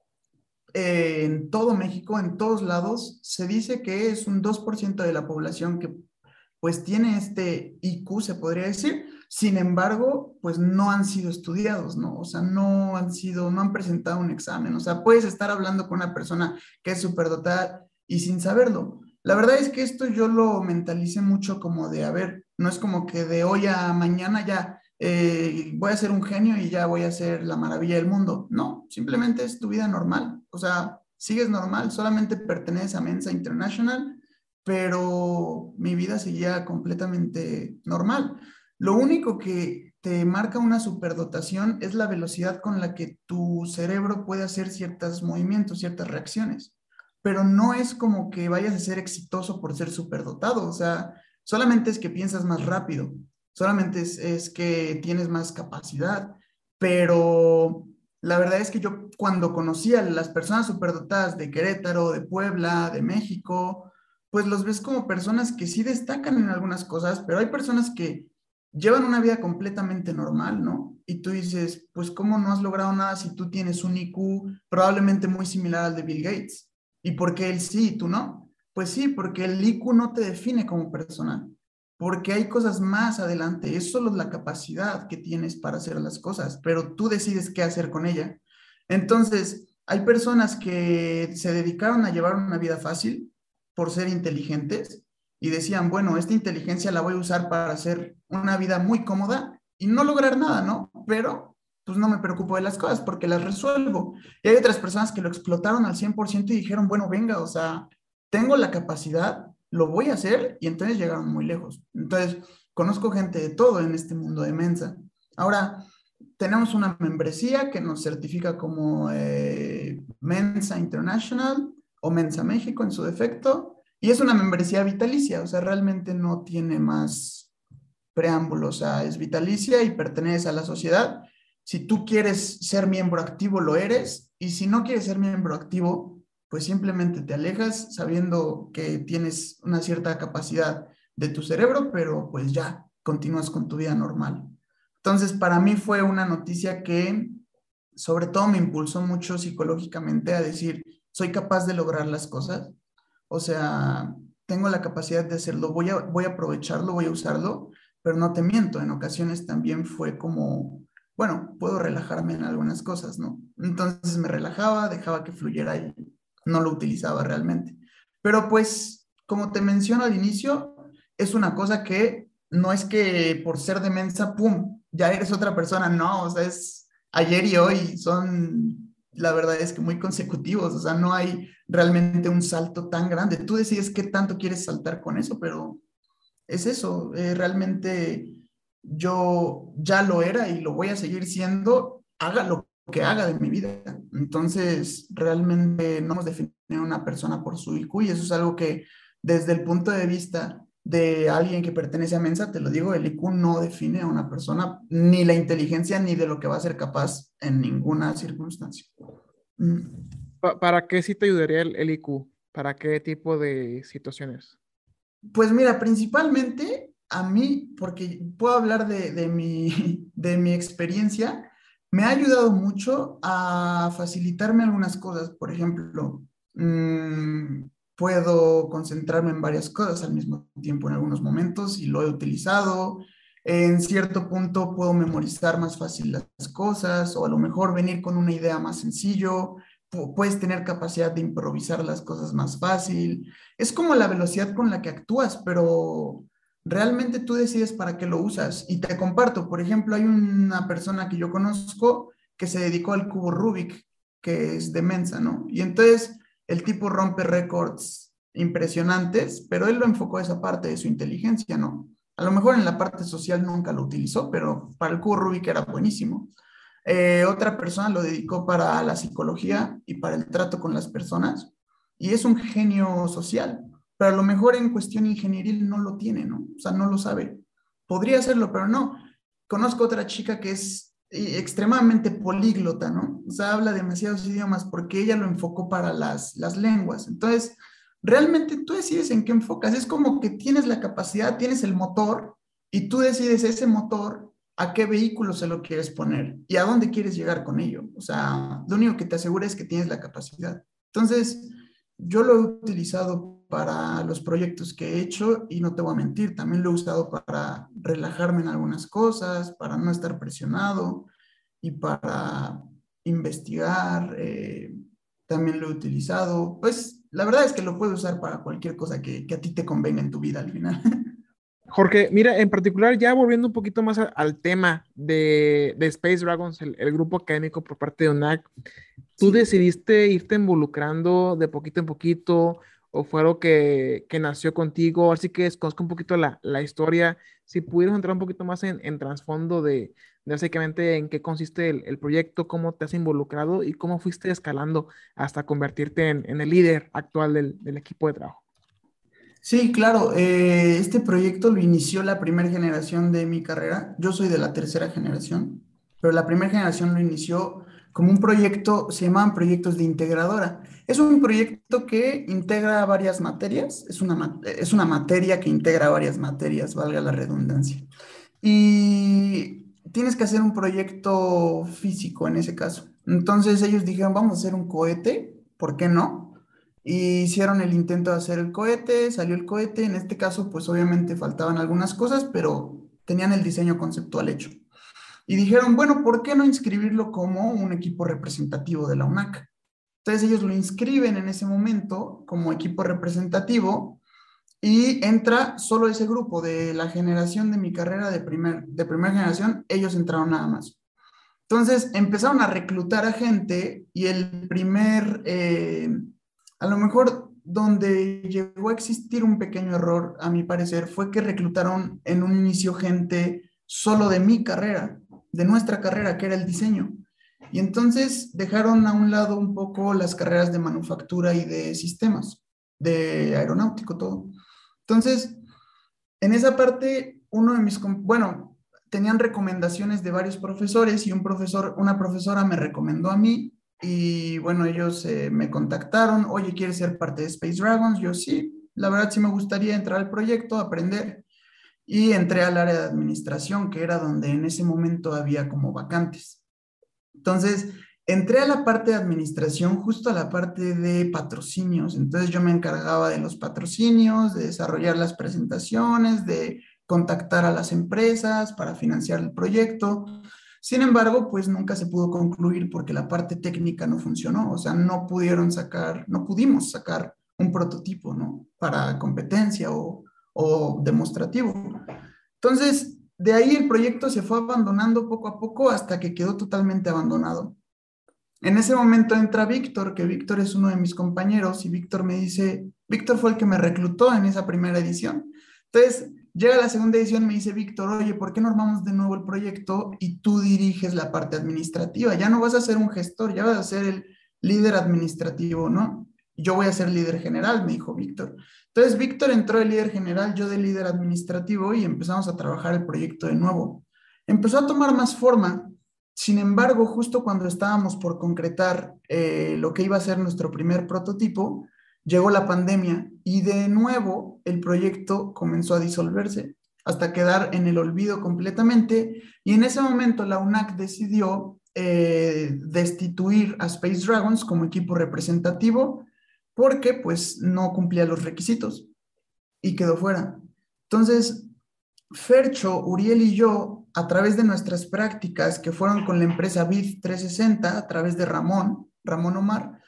eh, en todo México, en todos lados. Se dice que es un dos por ciento de la población que pues tiene este I Q, se podría decir. Sin embargo, pues no han sido estudiados, ¿no? O sea, no han sido, no han presentado un examen. O sea, puedes estar hablando con una persona que es superdotada y sin saberlo. La verdad es que esto yo lo mentalicé mucho como de, a ver, no es como que de hoy a mañana ya eh, voy a ser un genio y ya voy a ser la maravilla del mundo. No, simplemente es tu vida normal. O sea, sigues normal, solamente perteneces a Mensa International, pero mi vida seguía completamente normal. Lo único que te marca una superdotación es la velocidad con la que tu cerebro puede hacer ciertos movimientos, ciertas reacciones, pero no es como que vayas a ser exitoso por ser superdotado, o sea, solamente es que piensas más rápido, solamente es, es que tienes más capacidad, pero la verdad es que yo cuando conocí a las personas superdotadas de Querétaro, de Puebla, de México, pues los ves como personas que sí destacan en algunas cosas, pero hay personas que llevan una vida completamente normal, ¿no? Y tú dices, pues ¿cómo no has logrado nada si tú tienes un I Q probablemente muy similar al de Bill Gates? ¿Y por qué él sí y tú no? Pues sí, porque el I Q no te define como persona, porque hay cosas más adelante, es solo la capacidad que tienes para hacer las cosas, pero tú decides qué hacer con ella. Entonces, hay personas que se dedicaron a llevar una vida fácil por ser inteligentes y decían, bueno, esta inteligencia la voy a usar para hacer una vida muy cómoda y no lograr nada, ¿no? Pero pues no me preocupo de las cosas porque las resuelvo. Y hay otras personas que lo explotaron al cien por ciento y dijeron, bueno, venga, o sea, tengo la capacidad, lo voy a hacer y entonces llegaron muy lejos. Entonces, conozco gente de todo en este mundo de Mensa. Ahora, tenemos una membresía que nos certifica como eh, Mensa International o Mensa México en su defecto. Y es una membresía vitalicia, o sea, realmente no tiene más preámbulo, o sea, es vitalicia y pertenece a la sociedad. Si tú quieres ser miembro activo, lo eres, y si no quieres ser miembro activo, pues simplemente te alejas sabiendo que tienes una cierta capacidad de tu cerebro, pero pues ya, continúas con tu vida normal. Entonces, para mí fue una noticia que sobre todo me impulsó mucho psicológicamente a decir, soy capaz de lograr las cosas, o sea, tengo la capacidad de hacerlo, voy a, voy a aprovecharlo, voy a usarlo, pero no te miento, en ocasiones también fue como, bueno, puedo relajarme en algunas cosas, ¿no? Entonces me relajaba, dejaba que fluyera y no lo utilizaba realmente. Pero pues, como te menciono al inicio, es una cosa que no es que por ser de Mensa, ¡pum!, ya eres otra persona, no, o sea, es ayer y hoy, son, la verdad es que muy consecutivos, o sea, no hay realmente un salto tan grande. Tú decides qué tanto quieres saltar con eso, pero es eso, eh, realmente yo ya lo era y lo voy a seguir siendo, haga lo que haga de mi vida. Entonces, realmente no nos define una persona por su I Q y eso es algo que desde el punto de vista de alguien que pertenece a Mensa, te lo digo, el I Q no define a una persona, ni la inteligencia, ni de lo que va a ser capaz en ninguna circunstancia. Mm. Pa- ¿Para qué sí te ayudaría el, el I Q? ¿Para qué tipo de situaciones? Pues mira, principalmente a mí, porque puedo hablar de, de mi, de mi experiencia, me ha ayudado mucho a facilitarme algunas cosas. Por ejemplo, mmm, puedo concentrarme en varias cosas al mismo tiempo en algunos momentos y lo he utilizado. En cierto punto puedo memorizar más fácil las cosas o a lo mejor venir con una idea más sencillo. Pu- Puedes tener capacidad de improvisar las cosas más fácil. Es como la velocidad con la que actúas, pero realmente tú decides para qué lo usas. Y te comparto, por ejemplo, hay una persona que yo conozco que se dedicó al cubo Rubik, que es de Mensa, ¿no? Y entonces el tipo rompe récords impresionantes, pero él lo enfocó a esa parte de su inteligencia, ¿no? A lo mejor en la parte social nunca lo utilizó, pero para el cubo Rubik era buenísimo. Eh, otra persona lo dedicó para la psicología y para el trato con las personas y es un genio social, pero a lo mejor en cuestión ingenieril no lo tiene, ¿no? O sea, no lo sabe. Podría hacerlo, pero no. Conozco otra chica que es eh, extremadamente políglota, ¿no? O sea, habla demasiados idiomas porque ella lo enfocó para las, las lenguas. Entonces, realmente tú decides en qué enfocas. Es como que tienes la capacidad, tienes el motor y tú decides ese motor a qué vehículo se lo quieres poner y a dónde quieres llegar con ello. O sea, lo único que te asegura es que tienes la capacidad. Entonces, yo lo he utilizado para los proyectos que he hecho y no te voy a mentir, también lo he usado para relajarme en algunas cosas, para no estar presionado y para investigar. Eh, también lo he utilizado. Pues la verdad es que lo puedes usar para cualquier cosa que, que a ti te convenga en tu vida al final. Jorge, mira, en particular, ya volviendo un poquito más a- al tema de, de Space Dragons, el, el grupo académico por parte de U N A C, ¿tú Sí. decidiste irte involucrando de poquito en poquito o fue algo que, que nació contigo? Así que desconozco un poquito la, la historia. Si pudieras entrar un poquito más en, en trasfondo de, de básicamente en qué consiste el, el proyecto, cómo te has involucrado y cómo fuiste escalando hasta convertirte en, en el líder actual del, del equipo de trabajo. Sí, claro. Eh, este proyecto lo inició la primera generación de mi carrera. Yo soy de la tercera generación, pero la primera generación lo inició como un proyecto, se llamaban proyectos de integradora. Es un proyecto que integra varias materias, es una, ma- es una materia que integra varias materias, valga la redundancia. Y tienes que hacer un proyecto físico en ese caso. Entonces ellos dijeron, vamos a hacer un cohete, ¿por qué no? Y hicieron el intento de hacer el cohete, salió el cohete, en este caso pues obviamente faltaban algunas cosas, pero tenían el diseño conceptual hecho. Y dijeron, bueno, ¿por qué no inscribirlo como un equipo representativo de la U N A C? Entonces ellos lo inscriben en ese momento como equipo representativo y entra solo ese grupo de la generación de mi carrera de, primer, de primera generación, ellos entraron nada más. Entonces empezaron a reclutar a gente y el primer, eh, a lo mejor donde llegó a existir un pequeño error, a mi parecer, fue que reclutaron en un inicio gente solo de mi carrera, de nuestra carrera, que era el diseño. Y entonces dejaron a un lado un poco las carreras de manufactura y de sistemas, de aeronáutico, todo. Entonces, en esa parte, uno de mis, bueno, tenían recomendaciones de varios profesores y un profesor, una profesora me recomendó a mí y bueno, ellos eh, me contactaron, oye, ¿quieres ser parte de Space Dragons? Yo sí, la verdad sí me gustaría entrar al proyecto, aprender. y entré al área de administración, que era donde en ese momento había como vacantes. Entonces, entré a la parte de administración, justo a la parte de patrocinios. Entonces, yo me encargaba de los patrocinios, de desarrollar las presentaciones, de contactar a las empresas para financiar el proyecto. Sin embargo, pues nunca se pudo concluir porque la parte técnica no funcionó. O sea, no pudieron sacar, no pudimos sacar un prototipo, ¿no? Para competencia o, o demostrativo. Entonces, de ahí el proyecto se fue abandonando poco a poco hasta que quedó totalmente abandonado. En ese momento entra Víctor, que Víctor es uno de mis compañeros, y Víctor me dice, Víctor fue el que me reclutó en esa primera edición. Entonces, llega la segunda edición y me dice, Víctor, oye, ¿por qué no armamos de nuevo el proyecto y tú diriges la parte administrativa? Ya no vas a ser un gestor, ya vas a ser el líder administrativo, ¿no? Yo voy a ser líder general, me dijo Víctor. Entonces, Víctor entró de líder general, yo de líder administrativo, y empezamos a trabajar el proyecto de nuevo. Empezó a tomar más forma. Sin embargo, justo cuando estábamos por concretar eh, lo que iba a ser nuestro primer prototipo, llegó la pandemia y de nuevo el proyecto comenzó a disolverse hasta quedar en el olvido completamente, y en ese momento la U N A C decidió eh, destituir a Space Dragons como equipo representativo porque pues no cumplía los requisitos y quedó fuera. Entonces, Fercho, Uriel y yo, a través de nuestras prácticas que fueron con la empresa B I D trescientos sesenta, a través de Ramón, Ramón Omar,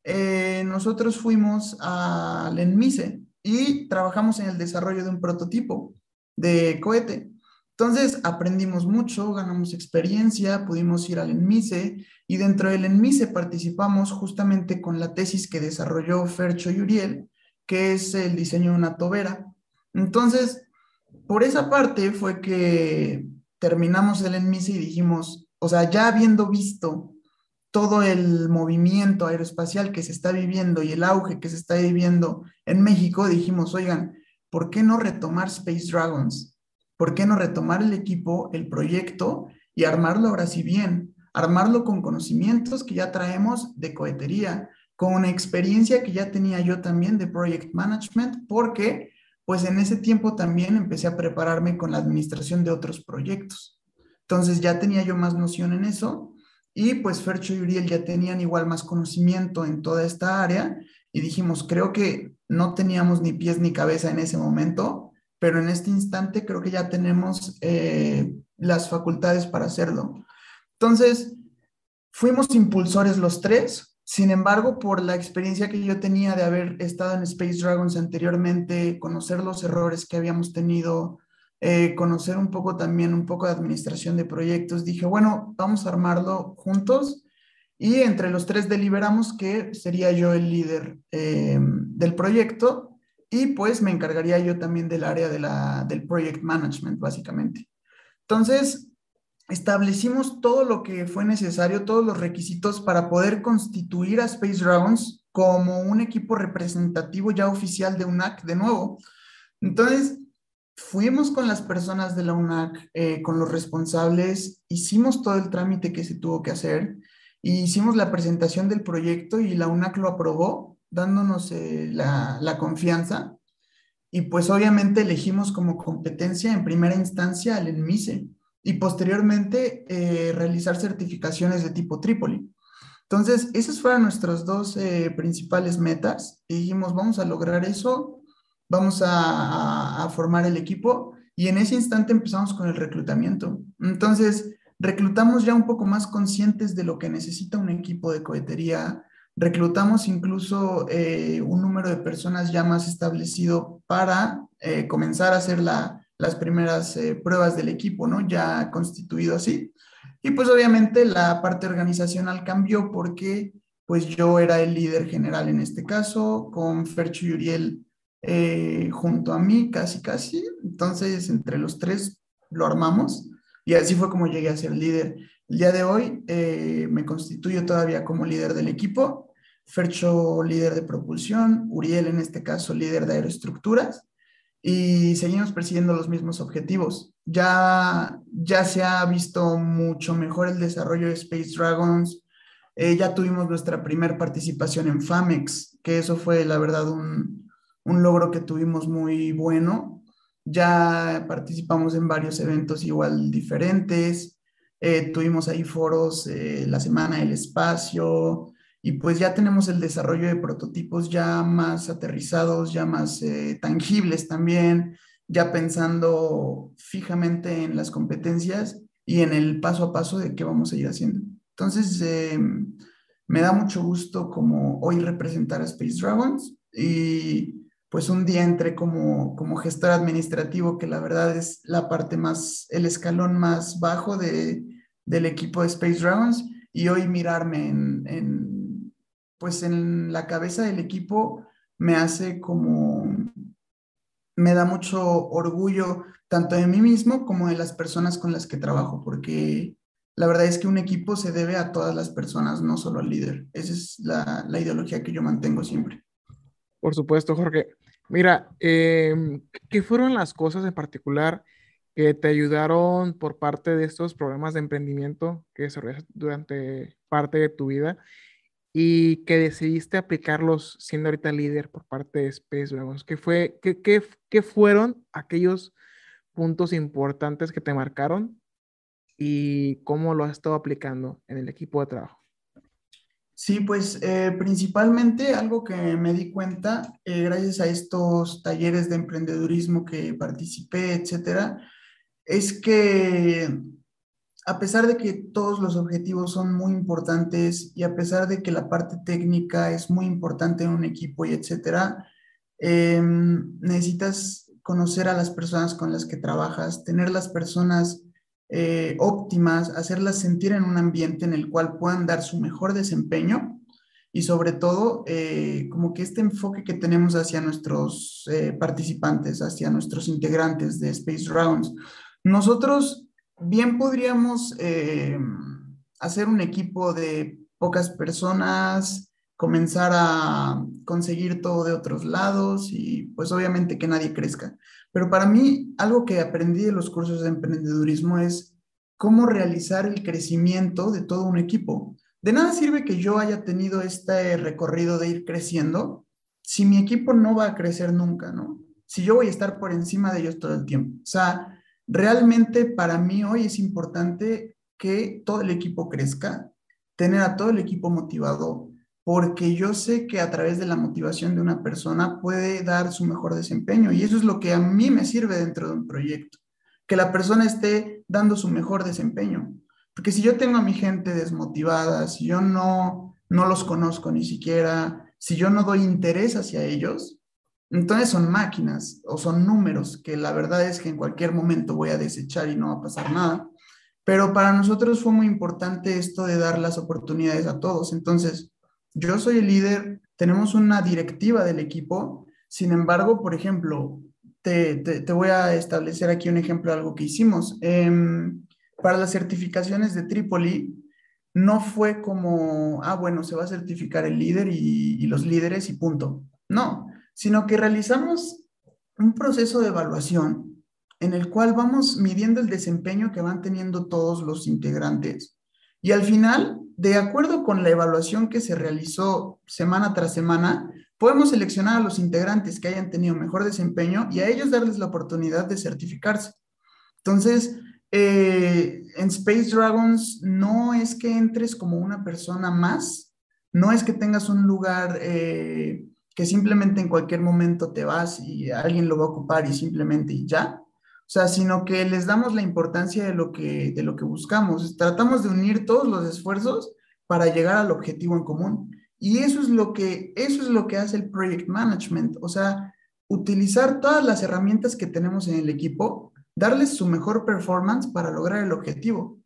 eh, nosotros fuimos al ENMISE y trabajamos en el desarrollo de un prototipo de cohete. Entonces aprendimos mucho, ganamos experiencia, pudimos ir al ENMISE, y dentro del ENMISE participamos justamente con la tesis que desarrolló Fercho y Uriel, que es el diseño de una tobera. Entonces, por esa parte fue que terminamos el ENMISE y dijimos, o sea, ya habiendo visto todo el movimiento aeroespacial que se está viviendo y el auge que se está viviendo en México, dijimos, oigan, ¿por qué no retomar Space Dragons? ¿Por qué no retomar el equipo, el proyecto, y armarlo ahora sí bien? Armarlo con conocimientos que ya traemos de cohetería, con una experiencia que ya tenía yo también de Project Management, porque pues en ese tiempo también empecé a prepararme con la administración de otros proyectos. Entonces ya tenía yo más noción en eso, y pues Fercho y Uriel ya tenían igual más conocimiento en toda esta área, y dijimos, creo que no teníamos ni pies ni cabeza en ese momento, pero en este instante creo que ya tenemos eh, las facultades para hacerlo. Entonces, fuimos impulsores los tres. Sin embargo, por la experiencia que yo tenía de haber estado en Space Dragons anteriormente, conocer los errores que habíamos tenido, eh, conocer un poco también, un poco de administración de proyectos, dije, bueno, vamos a armarlo juntos, y entre los tres deliberamos que sería yo el líder eh, del proyecto, y pues me encargaría yo también del área de la, del Project Management, básicamente. Entonces, establecimos todo lo que fue necesario, todos los requisitos para poder constituir a Space Dragons como un equipo representativo ya oficial de U N A C de nuevo. Entonces, fuimos con las personas de la U N A C, eh, con los responsables, hicimos todo el trámite que se tuvo que hacer, y hicimos la presentación del proyecto y la U N A C lo aprobó, dándonos eh, la, la confianza, y pues obviamente elegimos como competencia en primera instancia al ENMISE, y posteriormente eh, realizar certificaciones de tipo Trípoli. Entonces, esas fueron nuestras dos eh, principales metas, y dijimos, vamos a lograr eso, vamos a, a, a formar el equipo, y en ese instante empezamos con el reclutamiento. Entonces, reclutamos ya un poco más conscientes de lo que necesita un equipo de cohetería, reclutamos incluso eh, un número de personas ya más establecido para eh, comenzar a hacer la las primeras eh, pruebas del equipo, ¿no? Ya constituido así. Y pues obviamente la parte organizacional cambió porque pues yo era el líder general en este caso, con Fercho y Uriel eh, junto a mí, casi casi. Entonces entre los tres lo armamos, y así fue como llegué a ser líder. El día de hoy eh, me constituyo todavía como líder del equipo, Fercho líder de propulsión, Uriel en este caso líder de aeroestructuras, y seguimos persiguiendo los mismos objetivos. Ya, ya se ha visto mucho mejor el desarrollo de Space Dragons. Eh, ya tuvimos nuestra primera participación en FAMEX, que eso fue la verdad un, un logro que tuvimos muy bueno. ya participamos en varios eventos igual diferentes, eh, tuvimos ahí foros, eh, la Semana del Espacio, y pues ya tenemos el desarrollo de prototipos ya más aterrizados, ya más eh, tangibles también, ya pensando fijamente en las competencias y en el paso a paso de qué vamos a ir haciendo. Entonces, eh, me da mucho gusto como hoy representar a Space Dragons y pues un día entré como, como gestor administrativo, que la verdad es la parte más, el escalón más bajo de, del equipo de Space Dragons, y hoy mirarme en, en, pues en la cabeza del equipo me hace como, me da mucho orgullo tanto de mí mismo como de las personas con las que trabajo, porque la verdad es que un equipo se debe a todas las personas, no solo al líder. Esa es la, la ideología que yo mantengo siempre. Por supuesto, Jorge. Mira, em, ¿qué fueron las cosas en particular que te ayudaron por parte de estos programas de emprendimiento que desarrollaste durante parte de tu vida y que decidiste aplicarlos siendo ahorita líder por parte de Space Dragons? ¿Qué fue, qué, qué, qué fueron aquellos puntos importantes que te marcaron y cómo lo has estado aplicando en el equipo de trabajo? Sí, pues eh, principalmente algo que me di cuenta eh, gracias a estos talleres de emprendedurismo que participé, etcétera, es que a pesar de que todos los objetivos son muy importantes y a pesar de que la parte técnica es muy importante en un equipo y etcétera, eh, necesitas conocer a las personas con las que trabajas, tener las personas eh, óptimas, hacerlas sentir en un ambiente en el cual puedan dar su mejor desempeño y sobre todo eh, como que este enfoque que tenemos hacia nuestros eh, participantes, hacia nuestros integrantes de Space Dragons. Nosotros bien podríamos eh, hacer un equipo de pocas personas, comenzar a conseguir todo de otros lados y pues obviamente que nadie crezca. Pero para mí algo que aprendí de los cursos de emprendedurismo es cómo realizar el crecimiento de todo un equipo. De nada sirve que yo haya tenido este recorrido de ir creciendo si mi equipo no va a crecer nunca, ¿no? Si yo voy a estar por encima de ellos todo el tiempo. O sea, realmente para mí hoy es importante que todo el equipo crezca, tener a todo el equipo motivado, porque yo sé que a través de la motivación de una persona puede dar su mejor desempeño y eso es lo que a mí me sirve dentro de un proyecto, que la persona esté dando su mejor desempeño. Porque si yo tengo a mi gente desmotivada, si yo no, no los conozco ni siquiera, si yo no doy interés hacia ellos, entonces son máquinas o son números que la verdad es que en cualquier momento voy a desechar y no va a pasar nada. Pero para nosotros fue muy importante esto de dar las oportunidades a todos. Entonces, yo soy el líder, tenemos una directiva del equipo, sin embargo, por ejemplo, te, te, te voy a establecer aquí un ejemplo de algo que hicimos. Eh, para las certificaciones de Trípoli, no fue como, ah, bueno, se va a certificar el líder y, y los líderes y punto. No, sino que realizamos un proceso de evaluación en el cual vamos midiendo el desempeño que van teniendo todos los integrantes. Y al final, de acuerdo con la evaluación que se realizó semana tras semana, podemos seleccionar a los integrantes que hayan tenido mejor desempeño y a ellos darles la oportunidad de certificarse. Entonces, eh, en Space Dragons no es que entres como una persona más, no es que tengas un lugar eh, que simplemente en cualquier momento te vas y alguien lo va a ocupar y simplemente y ya. O sea, sino que les damos la importancia de lo que, de lo que buscamos. Tratamos de unir todos los esfuerzos para llegar al objetivo en común. Y eso es lo que, eso es lo que hace el Project Management. O sea, utilizar todas las herramientas que tenemos en el equipo, darles su mejor performance para lograr el objetivo.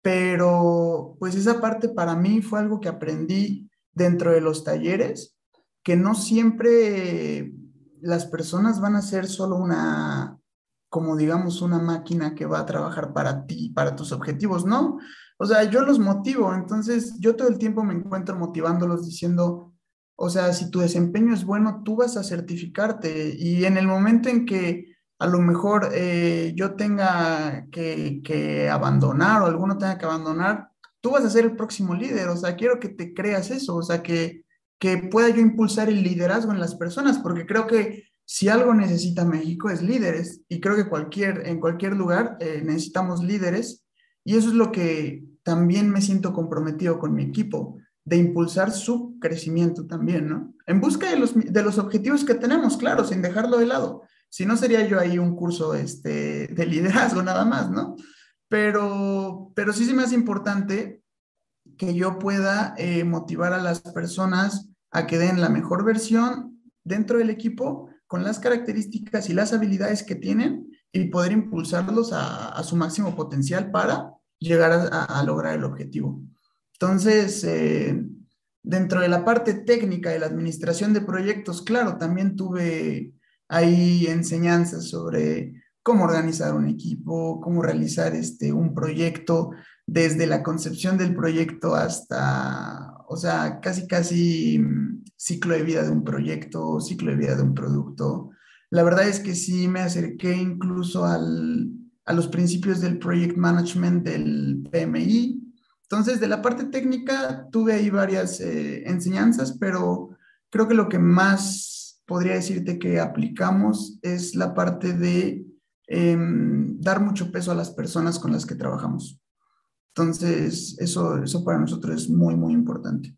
Pero, pues esa parte para mí fue algo que aprendí dentro de los talleres, que no siempre las personas van a ser solo una, como digamos, una máquina que va a trabajar para ti, para tus objetivos, ¿no? O sea, yo los motivo, entonces yo todo el tiempo me encuentro motivándolos diciendo, o sea, si tu desempeño es bueno, tú vas a certificarte y en el momento en que a lo mejor eh, yo tenga que, que abandonar o alguno tenga que abandonar, tú vas a ser el próximo líder, o sea, quiero que te creas eso, o sea, que, que pueda yo impulsar el liderazgo en las personas, porque creo que si algo necesita México es líderes, y creo que cualquier, en cualquier lugar eh, necesitamos líderes, y eso es lo que también me siento comprometido con mi equipo, de impulsar su crecimiento también, ¿no? En busca de los, de los objetivos que tenemos, claro, sin dejarlo de lado. Si no, sería yo ahí un curso este, de liderazgo nada más, ¿no? Pero, pero sí se me hace importante que yo pueda eh, motivar a las personas a que den la mejor versión dentro del equipo con las características y las habilidades que tienen y poder impulsarlos a, a su máximo potencial para llegar a, a lograr el objetivo. Entonces, eh, dentro de la parte técnica de la administración de proyectos, claro, también tuve ahí enseñanzas sobre cómo organizar un equipo, cómo realizar este, un proyecto, desde la concepción del proyecto hasta, o sea, casi, casi mm, ciclo de vida de un proyecto, ciclo de vida de un producto. La verdad es que sí me acerqué incluso al, a los principios del project management del P M I. Entonces, de la parte técnica tuve ahí varias eh, enseñanzas, pero creo que lo que más podría decirte que aplicamos es la parte de eh, dar mucho peso a las personas con las que trabajamos. Entonces, eso, eso para nosotros es muy, muy importante.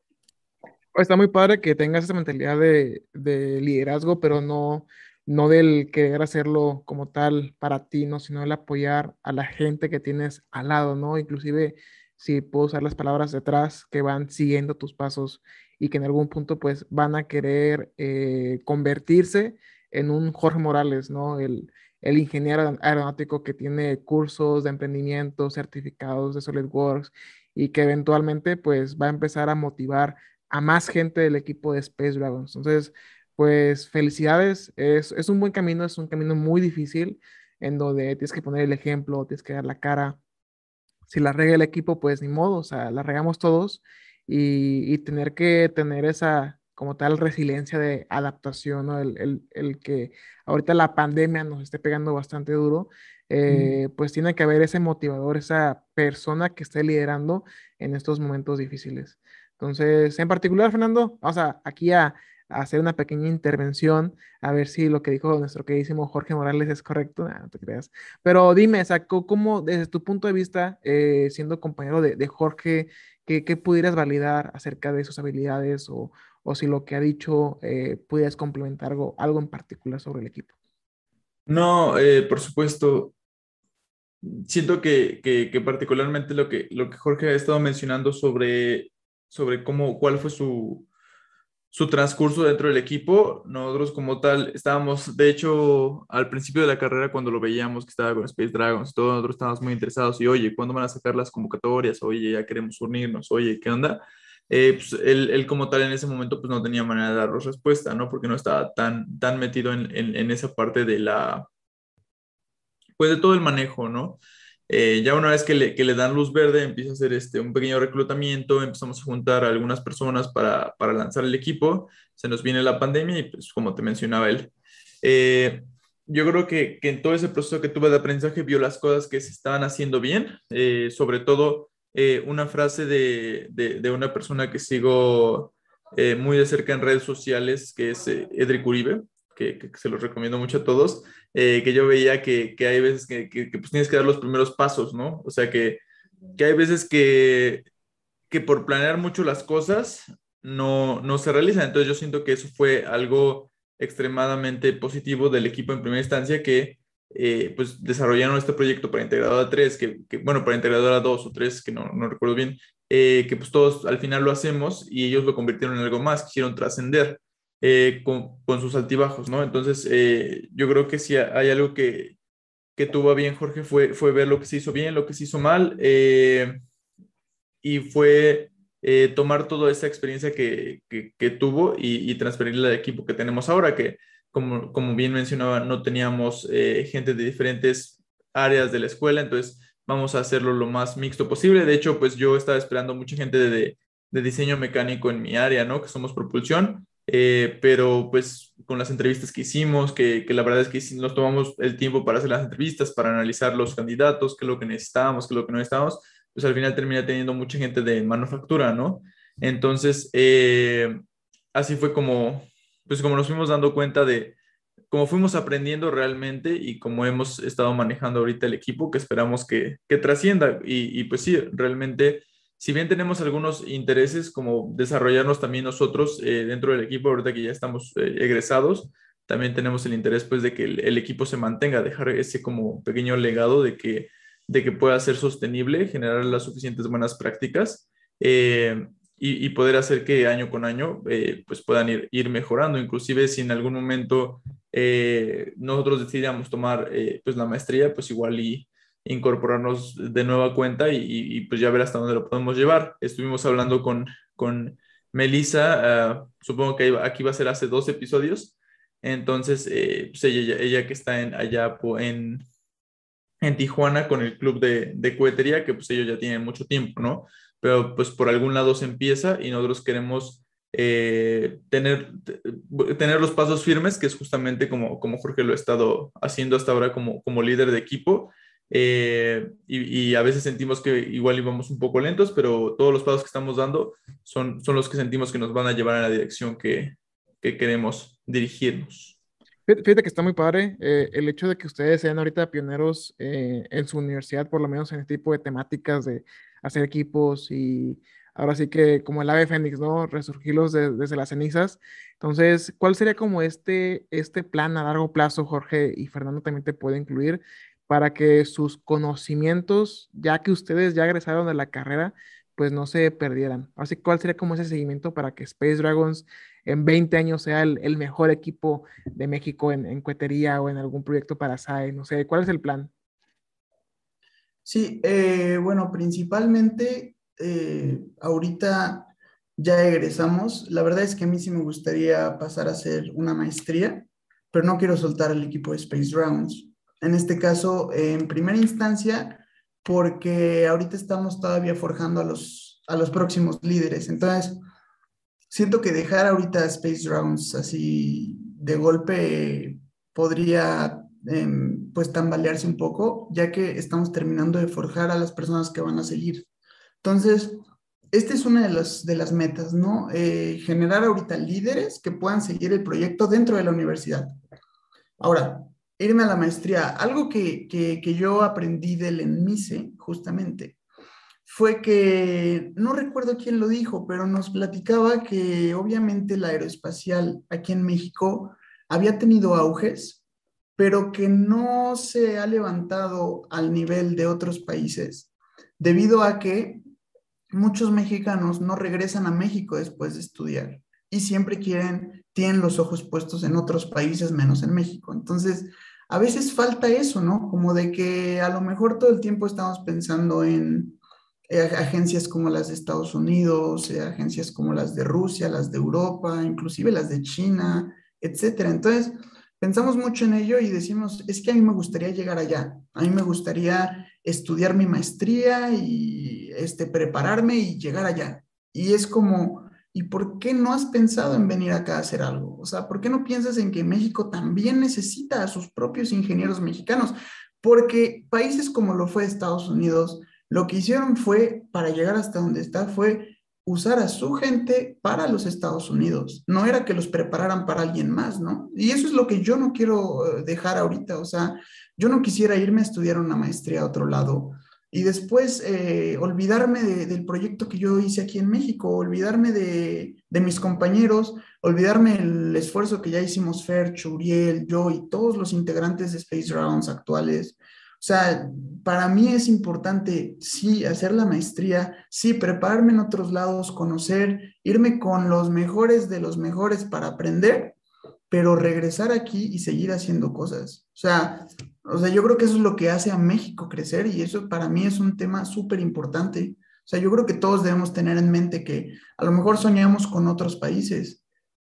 Está muy padre que tengas esa mentalidad de, de liderazgo, pero no, no del querer hacerlo como tal para ti, ¿no? Sino el apoyar a la gente que tienes al lado, ¿no? Inclusive, si puedo usar las palabras detrás, que van siguiendo tus pasos y que en algún punto, pues, van a querer eh, convertirse en un Jorge Morales, ¿no? El, el ingeniero aeronáutico que tiene cursos de emprendimiento, certificados de SolidWorks y que eventualmente, pues, va a empezar a motivar a más gente del equipo de Space Dragons. Entonces, pues felicidades, es, es un buen camino, es un camino muy difícil en donde tienes que poner el ejemplo, tienes que dar la cara. Si la rega el equipo, pues ni modo, o sea, la regamos todos y, y tener que tener esa, como tal, resiliencia de adaptación, ¿no? El, el, el que ahorita la pandemia nos esté pegando bastante duro, Mm. eh, pues tiene que haber ese motivador, esa persona que esté liderando en estos momentos difíciles. Entonces, en particular, Fernando, vamos a, aquí a, a hacer una pequeña intervención, a ver si lo que dijo nuestro queridísimo Jorge Morales es correcto. Nah, no te creas. Pero dime, o sea, co- ¿cómo, desde tu punto de vista, eh, siendo compañero de, de Jorge, qué, qué pudieras validar acerca de sus habilidades o, o si lo que ha dicho eh, pudieras complementar algo, algo en particular sobre el equipo? No, eh, por supuesto, siento que, que, que particularmente lo que, lo que Jorge ha estado mencionando sobre, sobre cómo, cuál fue su, su transcurso dentro del equipo. Nosotros como tal estábamos, de hecho, al principio de la carrera cuando lo veíamos que estaba con Space Dragons, todos nosotros estábamos muy interesados y, oye, ¿cuándo van a sacar las convocatorias? Oye, ya queremos unirnos, oye, ¿qué onda? Eh, pues él, él como tal en ese momento pues no tenía manera de darnos respuesta, ¿no? Porque no estaba tan, tan metido en, en, en esa parte de la, pues de todo el manejo, ¿no? Eh, ya una vez que le, que le dan luz verde, empieza a hacer este, un pequeño reclutamiento, empezamos a juntar a algunas personas para, para lanzar el equipo, se nos viene la pandemia y pues como te mencionaba él, eh, yo creo que, que en todo ese proceso que tuve de aprendizaje vio las cosas que se estaban haciendo bien, eh, sobre todo eh, una frase de, de, de, una persona que sigo eh, muy de cerca en redes sociales, que es eh, Edric Uribe, que, que, se los recomiendo mucho a todos, eh, que yo veía que, que hay veces que, que, que, pues tienes que dar los primeros pasos, ¿no? O sea, que, que hay veces que, que por planear mucho las cosas no, no se realizan. Entonces yo siento que eso fue algo extremadamente positivo del equipo en primera instancia que eh, pues desarrollaron este proyecto para Integradora tres, que, que bueno, para Integradora dos o tres, que no, no recuerdo bien, eh, que pues todos al final lo hacemos y ellos lo convirtieron en algo más, quisieron trascender eh, con, con, sus altibajos, ¿no? Entonces eh, yo creo que si hay algo que, que tuvo bien Jorge fue, fue ver lo que se hizo bien, lo que se hizo mal, eh, y fue eh, tomar toda esa experiencia que, que, que tuvo y, y, transferirla al equipo que tenemos ahora, que como, como bien mencionaba, no teníamos eh, gente de diferentes áreas de la escuela, entonces vamos a hacerlo lo más mixto posible. De hecho, pues yo estaba esperando mucha gente de, de diseño mecánico en mi área, ¿no? Que somos propulsión, eh, pero pues con las entrevistas que hicimos, que, que la verdad es que nos tomamos el tiempo para hacer las entrevistas, para analizar los candidatos, qué es lo que necesitábamos, qué es lo que no necesitábamos, pues al final termina teniendo mucha gente de manufactura, ¿no? Entonces, eh, así fue como, pues como nos fuimos dando cuenta de, como fuimos aprendiendo realmente y como hemos estado manejando ahorita el equipo, que esperamos que, que trascienda. Y, y pues sí, realmente, si bien tenemos algunos intereses como desarrollarnos también nosotros eh, dentro del equipo, ahorita que ya estamos eh, egresados, también tenemos el interés pues de que el, el equipo se mantenga, dejar ese como pequeño legado de que, de que pueda ser sostenible, generar las suficientes buenas prácticas. Eh, y, y poder hacer que año con año eh, pues puedan ir, ir mejorando. Inclusive si en algún momento eh, nosotros decidíamos tomar eh, pues la maestría, pues igual y incorporarnos de nueva cuenta y, y, y, pues ya ver hasta dónde lo podemos llevar. Estuvimos hablando con, con Melissa, uh, supongo que aquí va a ser hace dos episodios, entonces eh, pues ella, ella que está en, allá en, en Tijuana con el club de, de cohetería, que pues ellos ya tienen mucho tiempo, ¿no? Pero pues por algún lado se empieza y nosotros queremos eh, tener, tener los pasos firmes, que es justamente como, como Jorge lo ha estado haciendo hasta ahora como, como líder de equipo. Eh, y, y a veces sentimos que igual íbamos un poco lentos, pero todos los pasos que estamos dando son, son los que sentimos que nos van a llevar en la dirección que, que queremos dirigirnos. Fíjate que está muy padre eh, el hecho de que ustedes sean ahorita pioneros eh, en su universidad, por lo menos en este tipo de temáticas de hacer equipos y ahora sí que como el ave fénix, ¿no? Resurgirlos de- desde las cenizas. Entonces, ¿cuál sería como este, este plan a largo plazo, Jorge y Fernando también te puede incluir, para que sus conocimientos, ya que ustedes ya egresaron de la carrera, pues no se perdieran? Así que, ¿cuál sería como ese seguimiento para que Space Dragons en veinte años sea el, el mejor equipo de México en, en cohetería o en algún proyecto para S A E? No sé, ¿cuál es el plan? Sí, eh, bueno, principalmente eh, ahorita ya egresamos. La verdad es que a mí sí me gustaría pasar a hacer una maestría, pero no quiero soltar al equipo de Space Rounds. En este caso, eh, en primera instancia, porque ahorita estamos todavía forjando a los, a los próximos líderes. Entonces, siento que dejar ahorita Space Rounds así de golpe podría em, pues tambalearse un poco, ya que estamos terminando de forjar a las personas que van a seguir. Entonces, esta es una de las, de las metas, ¿no? Eh, generar ahorita líderes que puedan seguir el proyecto dentro de la universidad. Ahora, irme a la maestría, algo que, que, que yo aprendí del ENMISE, justamente, fue que, no recuerdo quién lo dijo, pero nos platicaba que obviamente la aeroespacial aquí en México había tenido auges, pero que no se ha levantado al nivel de otros países, debido a que muchos mexicanos no regresan a México después de estudiar y siempre quieren, tienen los ojos puestos en otros países menos en México. Entonces, a veces falta eso, ¿no? Como de que a lo mejor todo el tiempo estamos pensando en eh, agencias como las de Estados Unidos, eh, agencias como las de Rusia, las de Europa, inclusive las de China, etcétera. Entonces, pensamos mucho en ello y decimos, es que a mí me gustaría llegar allá, a mí me gustaría estudiar mi maestría y este, prepararme y llegar allá. Y es como, ¿y por qué no has pensado en venir acá a hacer algo? O sea, ¿por qué no piensas en que México también necesita a sus propios ingenieros mexicanos? Porque países como lo fue Estados Unidos, lo que hicieron fue, para llegar hasta donde está, fue usar a su gente para los Estados Unidos. No era que los prepararan para alguien más, ¿no? Y eso es lo que yo no quiero eh, dejar ahorita. O sea, yo no quisiera irme a estudiar una maestría a otro lado y después eh, olvidarme de, del proyecto que yo hice aquí en México, olvidarme de, de mis compañeros, olvidarme el esfuerzo que ya hicimos Fer, Churiel, yo y todos los integrantes de Space Rounds actuales. O sea, para mí es importante, sí, hacer la maestría, sí, prepararme en otros lados, conocer, irme con los mejores de los mejores para aprender, pero regresar aquí y seguir haciendo cosas. O sea, o sea, yo creo que eso es lo que hace a México crecer y eso para mí es un tema súper importante. O sea, yo creo que todos debemos tener en mente que a lo mejor soñamos con otros países,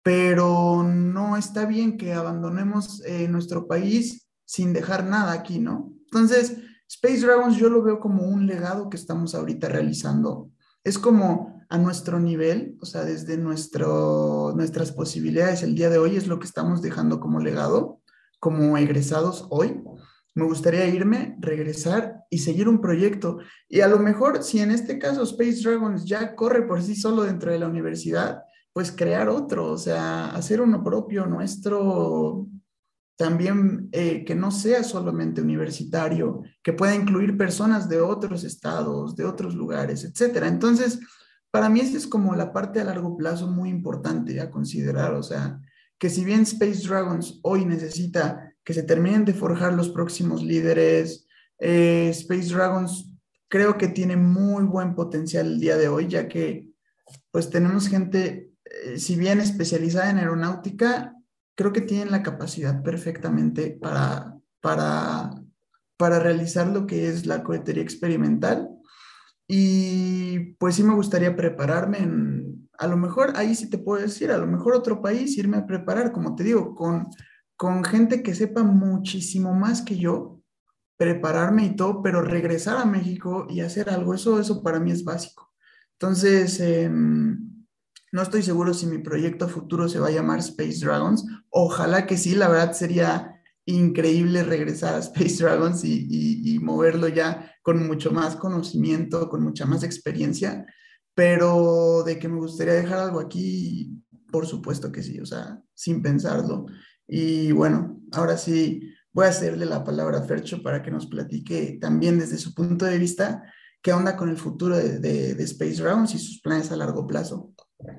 pero no está bien que abandonemos eh, nuestro país sin dejar nada aquí, ¿no? Entonces, Space Dragons yo lo veo como un legado que estamos ahorita realizando. Es como a nuestro nivel, o sea, desde nuestro, nuestras posibilidades el día de hoy es lo que estamos dejando como legado, como egresados hoy. Me gustaría irme, regresar y seguir un proyecto. Y a lo mejor, si en este caso Space Dragons ya corre por sí solo dentro de la universidad, pues crear otro, o sea, hacer uno propio, nuestro, también eh, que no sea solamente universitario, que pueda incluir personas de otros estados, de otros lugares, etcétera. Entonces, para mí esa es como la parte a largo plazo muy importante a considerar, o sea, que si bien Space Dragons hoy necesita que se terminen de forjar los próximos líderes, eh, Space Dragons creo que tiene muy buen potencial el día de hoy, ya que pues tenemos gente, eh, si bien especializada en aeronáutica, creo que tienen la capacidad perfectamente para, para, para realizar lo que es la cohetería experimental. Y pues sí me gustaría prepararme en, a lo mejor, ahí sí te puedo decir, a lo mejor otro país, irme a preparar, como te digo, con, con gente que sepa muchísimo más que yo, prepararme y todo, pero regresar a México y hacer algo, eso, eso para mí es básico. Entonces, eh, no estoy seguro si mi proyecto futuro se va a llamar Space Dragons. Ojalá que sí, la verdad sería increíble regresar a Space Dragons y, y, y moverlo ya con mucho más conocimiento, con mucha más experiencia, pero de que me gustaría dejar algo aquí, por supuesto que sí, o sea, sin pensarlo. Y bueno, ahora sí voy a hacerle la palabra a Fercho para que nos platique también desde su punto de vista qué onda con el futuro de, de, de Space Dragons y sus planes a largo plazo.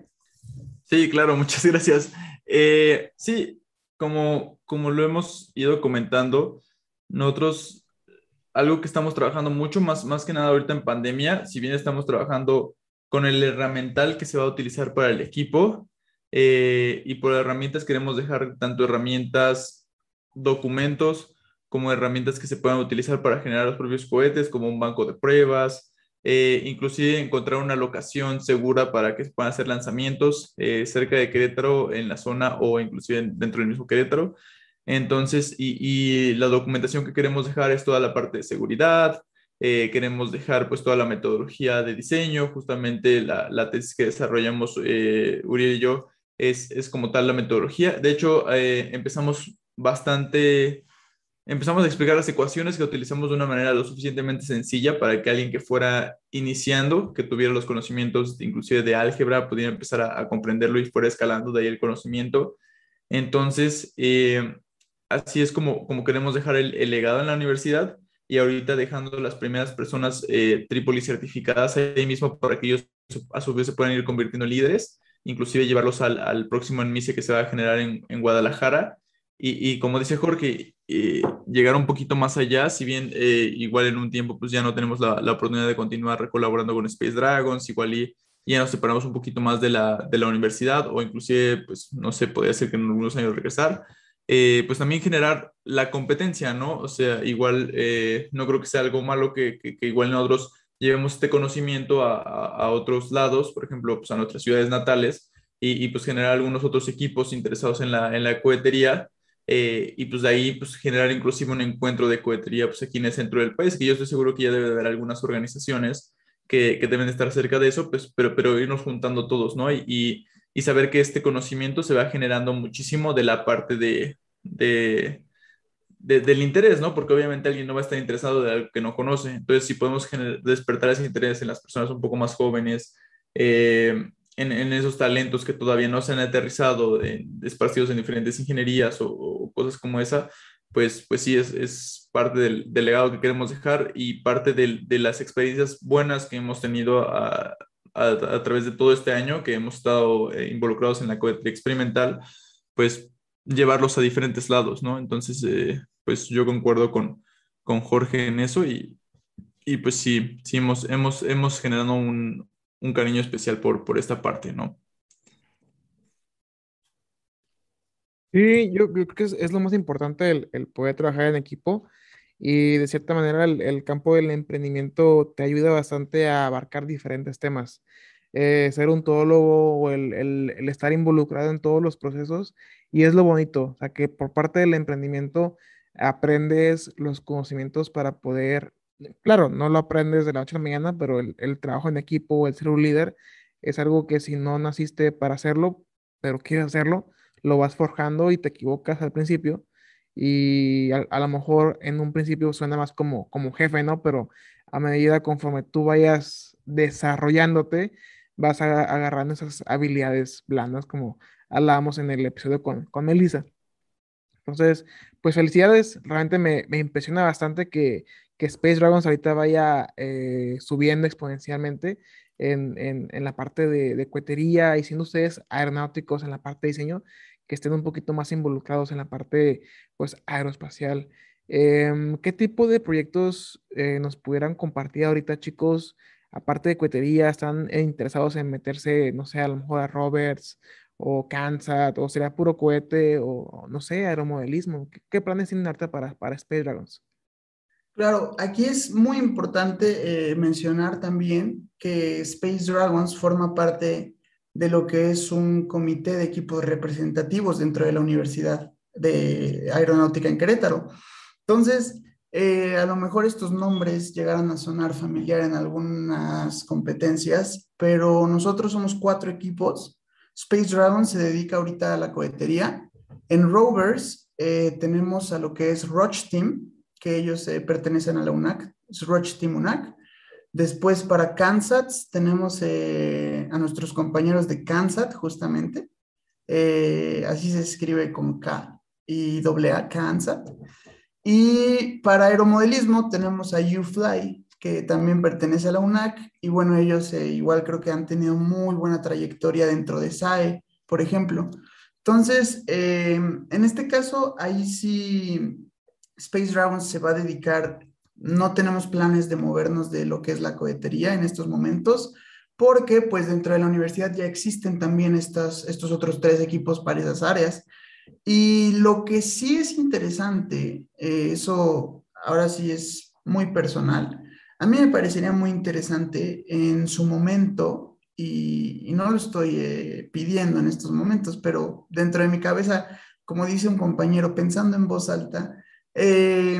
Sí, claro, muchas gracias. Eh, sí, como, como lo hemos ido comentando, nosotros, algo que estamos trabajando mucho, más, más que nada ahorita en pandemia, si bien estamos trabajando con el herramental que se va a utilizar para el equipo, eh, y por herramientas queremos dejar tanto herramientas, documentos, como herramientas que se puedan utilizar para generar los propios cohetes, como un banco de pruebas, eh, inclusive encontrar una locación segura para que se puedan hacer lanzamientos eh, cerca de Querétaro, en la zona o inclusive dentro del mismo Querétaro. Entonces, y, y la documentación que queremos dejar es toda la parte de seguridad, eh, queremos dejar pues toda la metodología de diseño, justamente la, la tesis que desarrollamos eh, Uriel y yo es, es como tal la metodología. De hecho, eh, empezamos bastante empezamos a explicar las ecuaciones que utilizamos de una manera lo suficientemente sencilla para que alguien que fuera iniciando, que tuviera los conocimientos inclusive de álgebra, pudiera empezar a, a comprenderlo y fuera escalando de ahí el conocimiento. Entonces, eh, así es como, como queremos dejar el, el legado en la universidad y ahorita dejando las primeras personas eh, Trípoli certificadas ahí mismo para que ellos a su vez se puedan ir convirtiendo en líderes, inclusive llevarlos al, al próximo ENMICE que se va a generar en, en Guadalajara. Y, y, como dice Jorge, eh, llegar un poquito más allá, si bien eh, igual en un tiempo pues ya no tenemos la, la oportunidad de continuar colaborando con Space Dragons, igual y, y ya nos separamos un poquito más de la, de la universidad o inclusive, pues no sé, podría ser que en algunos años regresar, eh, pues también generar la competencia, ¿no? O sea, igual eh, no creo que sea algo malo que, que, que igual nosotros llevemos este conocimiento a, a, a otros lados, por ejemplo, pues a nuestras ciudades natales y, y pues generar algunos otros equipos interesados en la, en la cohetería. Eh, y pues de ahí pues generar inclusive un encuentro de cohetería pues aquí en el centro del país, que yo estoy seguro que ya debe de haber algunas organizaciones que, que deben de estar cerca de eso, pues, pero, pero irnos juntando todos, ¿no? Y, y, y saber que este conocimiento se va generando muchísimo de la parte de, de, de, del interés, ¿no? Porque obviamente alguien no va a estar interesado de algo que no conoce. Entonces, si podemos despertar ese interés en las personas un poco más jóvenes, eh, en, en, esos talentos que todavía no se han aterrizado, en, esparcidos en diferentes ingenierías o, o, cosas como esa, pues, pues sí, es, es parte del, del legado que queremos dejar y parte del, de las experiencias buenas que hemos tenido a, a, a través de todo este año que hemos estado eh, involucrados en la cohetería experimental, pues llevarlos a diferentes lados, ¿no? Entonces, eh, pues yo concuerdo con, con Jorge en eso y, y pues sí, sí hemos, hemos, hemos generado un, un cariño especial por, por esta parte, ¿no? Sí, yo creo que es, es lo más importante el, el poder trabajar en equipo y de cierta manera el, el campo del emprendimiento te ayuda bastante a abarcar diferentes temas. Eh, ser un todólogo o el, el, el estar involucrado en todos los procesos y es lo bonito, o sea que por parte del emprendimiento aprendes los conocimientos para poder, claro, no lo aprendes de la noche a la mañana, pero el, el trabajo en equipo o el ser un líder es algo que si no naciste para hacerlo, pero quieres hacerlo lo vas forjando y te equivocas al principio y a, a lo mejor en un principio suena más como, como jefe, ¿no? Pero a medida conforme tú vayas desarrollándote, vas a, agarrando esas habilidades blandas como hablábamos en el episodio con, con Melissa. Entonces, pues felicidades, realmente me, me impresiona bastante que, que Space Dragons ahorita vaya eh, subiendo exponencialmente en, en, en la parte de, de cohetería y siendo ustedes aeronáuticos en la parte de diseño, que estén un poquito más involucrados en la parte pues aeroespacial. Em, ¿qué tipo de proyectos eh, nos pudieran compartir ahorita, chicos? Aparte de cohetería, ¿están eh, interesados en meterse, no sé, a lo mejor a Roberts o Kansas, o será puro cohete, o no sé, aeromodelismo? ¿Qué, qué planes tienen ahorita para, para Space Dragons? Claro, aquí es muy importante eh, mencionar también que Space Dragons forma parte de lo que es un comité de equipos representativos dentro de la Universidad de Aeronáutica en Querétaro. Entonces, eh, a lo mejor estos nombres llegaron a sonar familiar en algunas competencias, pero nosotros somos cuatro equipos. Space Dragons se dedica ahorita a la cohetería. En Rovers eh, tenemos a lo que es Roche Team, que ellos eh, pertenecen a la U N A C, es Roche Team U N A C. Después para Kansas tenemos eh, a nuestros compañeros de Kansas, justamente. Eh, así se escribe con K y doble A, Kansas. Y para aeromodelismo tenemos a U-Fly, que también pertenece a la U N A C. Y bueno, ellos eh, igual creo que han tenido muy buena trayectoria dentro de S A E, por ejemplo. Entonces, eh, en este caso, ahí sí Space Dragons se va a dedicar, no tenemos planes de movernos de lo que es la cohetería en estos momentos, porque pues dentro de la universidad ya existen también estas, estos otros tres equipos para esas áreas. Y lo que sí es interesante, eh, eso ahora sí es muy personal, a mí me parecería muy interesante en su momento, y, y no lo estoy eh, pidiendo en estos momentos, pero dentro de mi cabeza, como dice un compañero, pensando en voz alta, eh,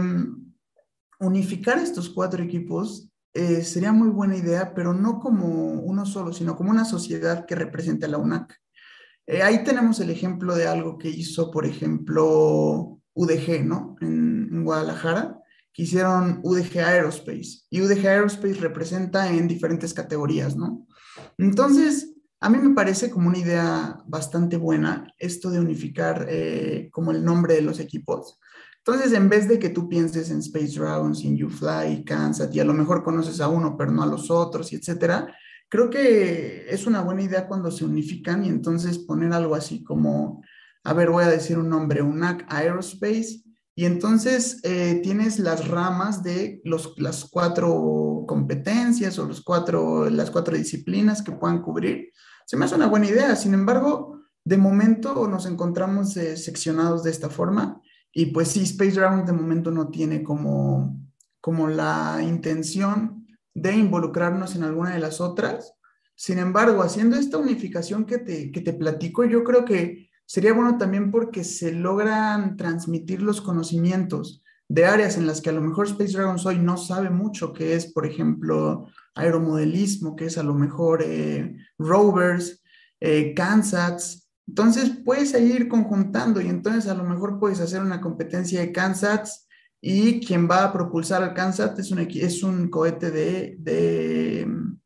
unificar estos cuatro equipos eh, sería muy buena idea, pero no como uno solo, sino como una sociedad que represente a la U N A C. Eh, ahí tenemos el ejemplo de algo que hizo, por ejemplo, U D G, ¿no? En, en Guadalajara, que hicieron U D G Aerospace. Y U D G Aerospace representa en diferentes categorías, ¿no? Entonces, a mí me parece como una idea bastante buena esto de unificar eh, como el nombre de los equipos. Entonces, en vez de que tú pienses en Space Dragons, en U-Fly, Kansas, y a lo mejor conoces a uno, pero no a los otros, y etcétera, creo que es una buena idea cuando se unifican y entonces poner algo así como, a ver, voy a decir un nombre, U N A C Aerospace, y entonces eh, tienes las ramas de los, las cuatro competencias o los cuatro, las cuatro disciplinas que puedan cubrir. Se me hace una buena idea, sin embargo, de momento nos encontramos eh, seccionados de esta forma y pues sí, Space Dragon de momento no tiene como, como la intención de involucrarnos en alguna de las otras. Sin embargo, haciendo esta unificación que te, que te platico, yo creo que sería bueno también porque se logran transmitir los conocimientos de áreas en las que a lo mejor Space Dragons hoy no sabe mucho, que es, por ejemplo, aeromodelismo, que es a lo mejor eh, rovers, eh, Kansas. Entonces puedes ahí ir conjuntando y entonces a lo mejor puedes hacer una competencia de Kansas y quien va a propulsar al Kansas es un, es un cohete de, de,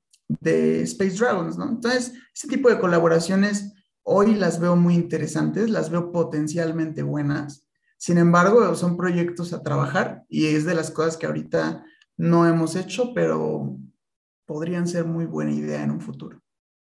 de Space Dragons, ¿no? Entonces, ese tipo de colaboraciones hoy las veo muy interesantes, las veo potencialmente buenas. Sin embargo, son proyectos a trabajar y es de las cosas que ahorita no hemos hecho, pero podrían ser muy buena idea en un futuro.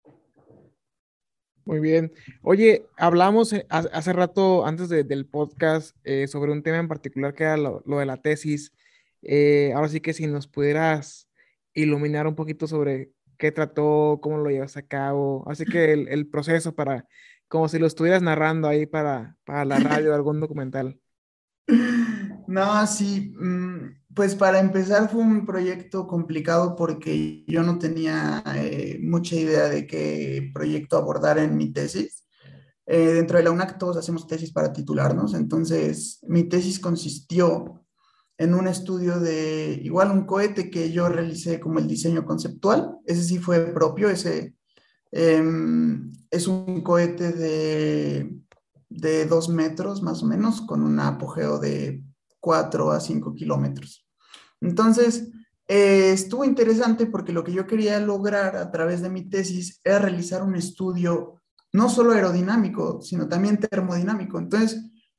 Muy bien. Oye, hablamos eh, ha- hace rato, antes de- del podcast, eh, sobre un tema en particular que era lo, lo de la tesis. Eh, ahora sí que si nos pudieras iluminar un poquito sobre qué trató, cómo lo llevas a cabo. Así que el, el proceso para, como si lo estuvieras narrando ahí para, para la radio, algún documental. No, sí, mm, pues para empezar fue un proyecto complicado porque yo no tenía eh, mucha idea de qué proyecto abordar en mi tesis. Eh, dentro de la U N A C todos hacemos tesis para titularnos, entonces mi tesis consistió en un estudio de igual un cohete que yo realicé como el diseño conceptual, ese sí fue propio, ese eh, es un cohete de, de dos metros más o menos, con un apogeo de cuatro a cinco kilómetros. Entonces, eh, estuvo interesante porque lo que yo quería lograr a través de mi tesis era realizar un estudio no solo aerodinámico, sino también termodinámico. Entonces,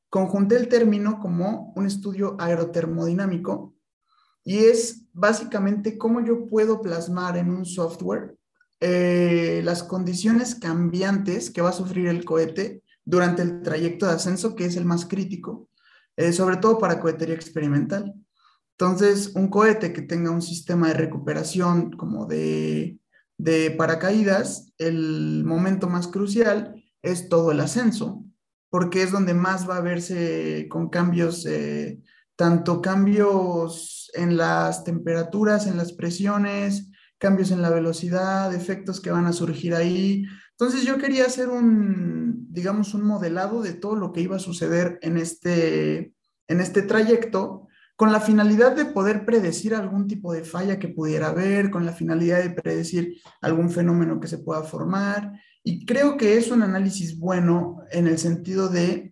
conjunté el término como un estudio aerotermodinámico y es básicamente cómo yo puedo plasmar en un software eh, las condiciones cambiantes que va a sufrir el cohete durante el trayecto de ascenso, que es el más crítico, eh, sobre todo para cohetería experimental. Entonces, un cohete que tenga un sistema de recuperación como de, de paracaídas, el momento más crucial es todo el ascenso, porque es donde más va a verse con cambios, eh, tanto cambios en las temperaturas, en las presiones, cambios en la velocidad, efectos que van a surgir ahí. Entonces yo quería hacer un, digamos, un modelado de todo lo que iba a suceder en este, en este trayecto, con la finalidad de poder predecir algún tipo de falla que pudiera haber, con la finalidad de predecir algún fenómeno que se pueda formar. Y creo que es un análisis bueno en el sentido de,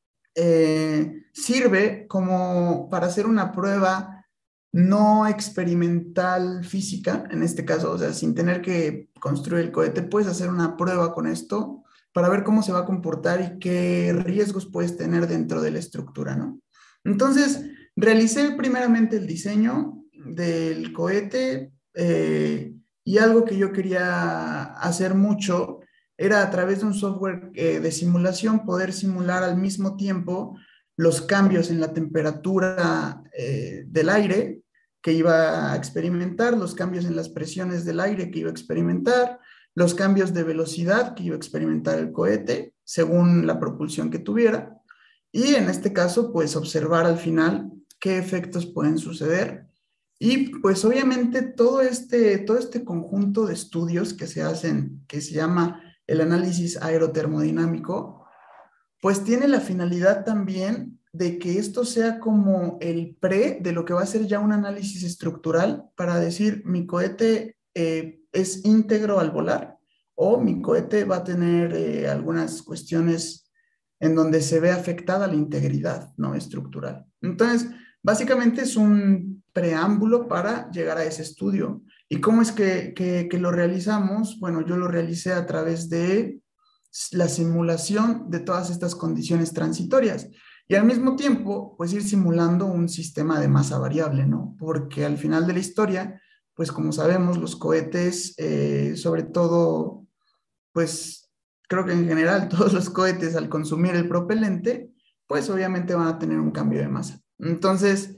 eh, sirve como para hacer una prueba no experimental física, en este caso, o sea, sin tener que construir el cohete, puedes hacer una prueba con esto para ver cómo se va a comportar y qué riesgos puedes tener dentro de la estructura, ¿no? Entonces, realicé primeramente el diseño del cohete eh, y algo que yo quería hacer mucho era a través de un software eh, de simulación poder simular al mismo tiempo los cambios en la temperatura eh, del aire que iba a experimentar, los cambios en las presiones del aire que iba a experimentar, los cambios de velocidad que iba a experimentar el cohete según la propulsión que tuviera. Y en este caso, pues observar al final qué efectos pueden suceder. Y pues obviamente todo este, todo este conjunto de estudios que se hacen, que se llama el análisis aerotermodinámico, pues tiene la finalidad también de que esto sea como el pre de lo que va a ser ya un análisis estructural para decir mi cohete eh, es íntegro al volar o mi cohete va a tener eh, algunas cuestiones en donde se ve afectada la integridad, ¿no? Estructural. Entonces, básicamente es un preámbulo para llegar a ese estudio. ¿Y cómo es que, que, que lo realizamos? Bueno, yo lo realicé a través de la simulación de todas estas condiciones transitorias y al mismo tiempo, pues ir simulando un sistema de masa variable, ¿no? Porque al final de la historia, pues como sabemos, los cohetes, eh, sobre todo, pues creo que en general todos los cohetes al consumir el propelente, pues obviamente van a tener un cambio de masa. Entonces,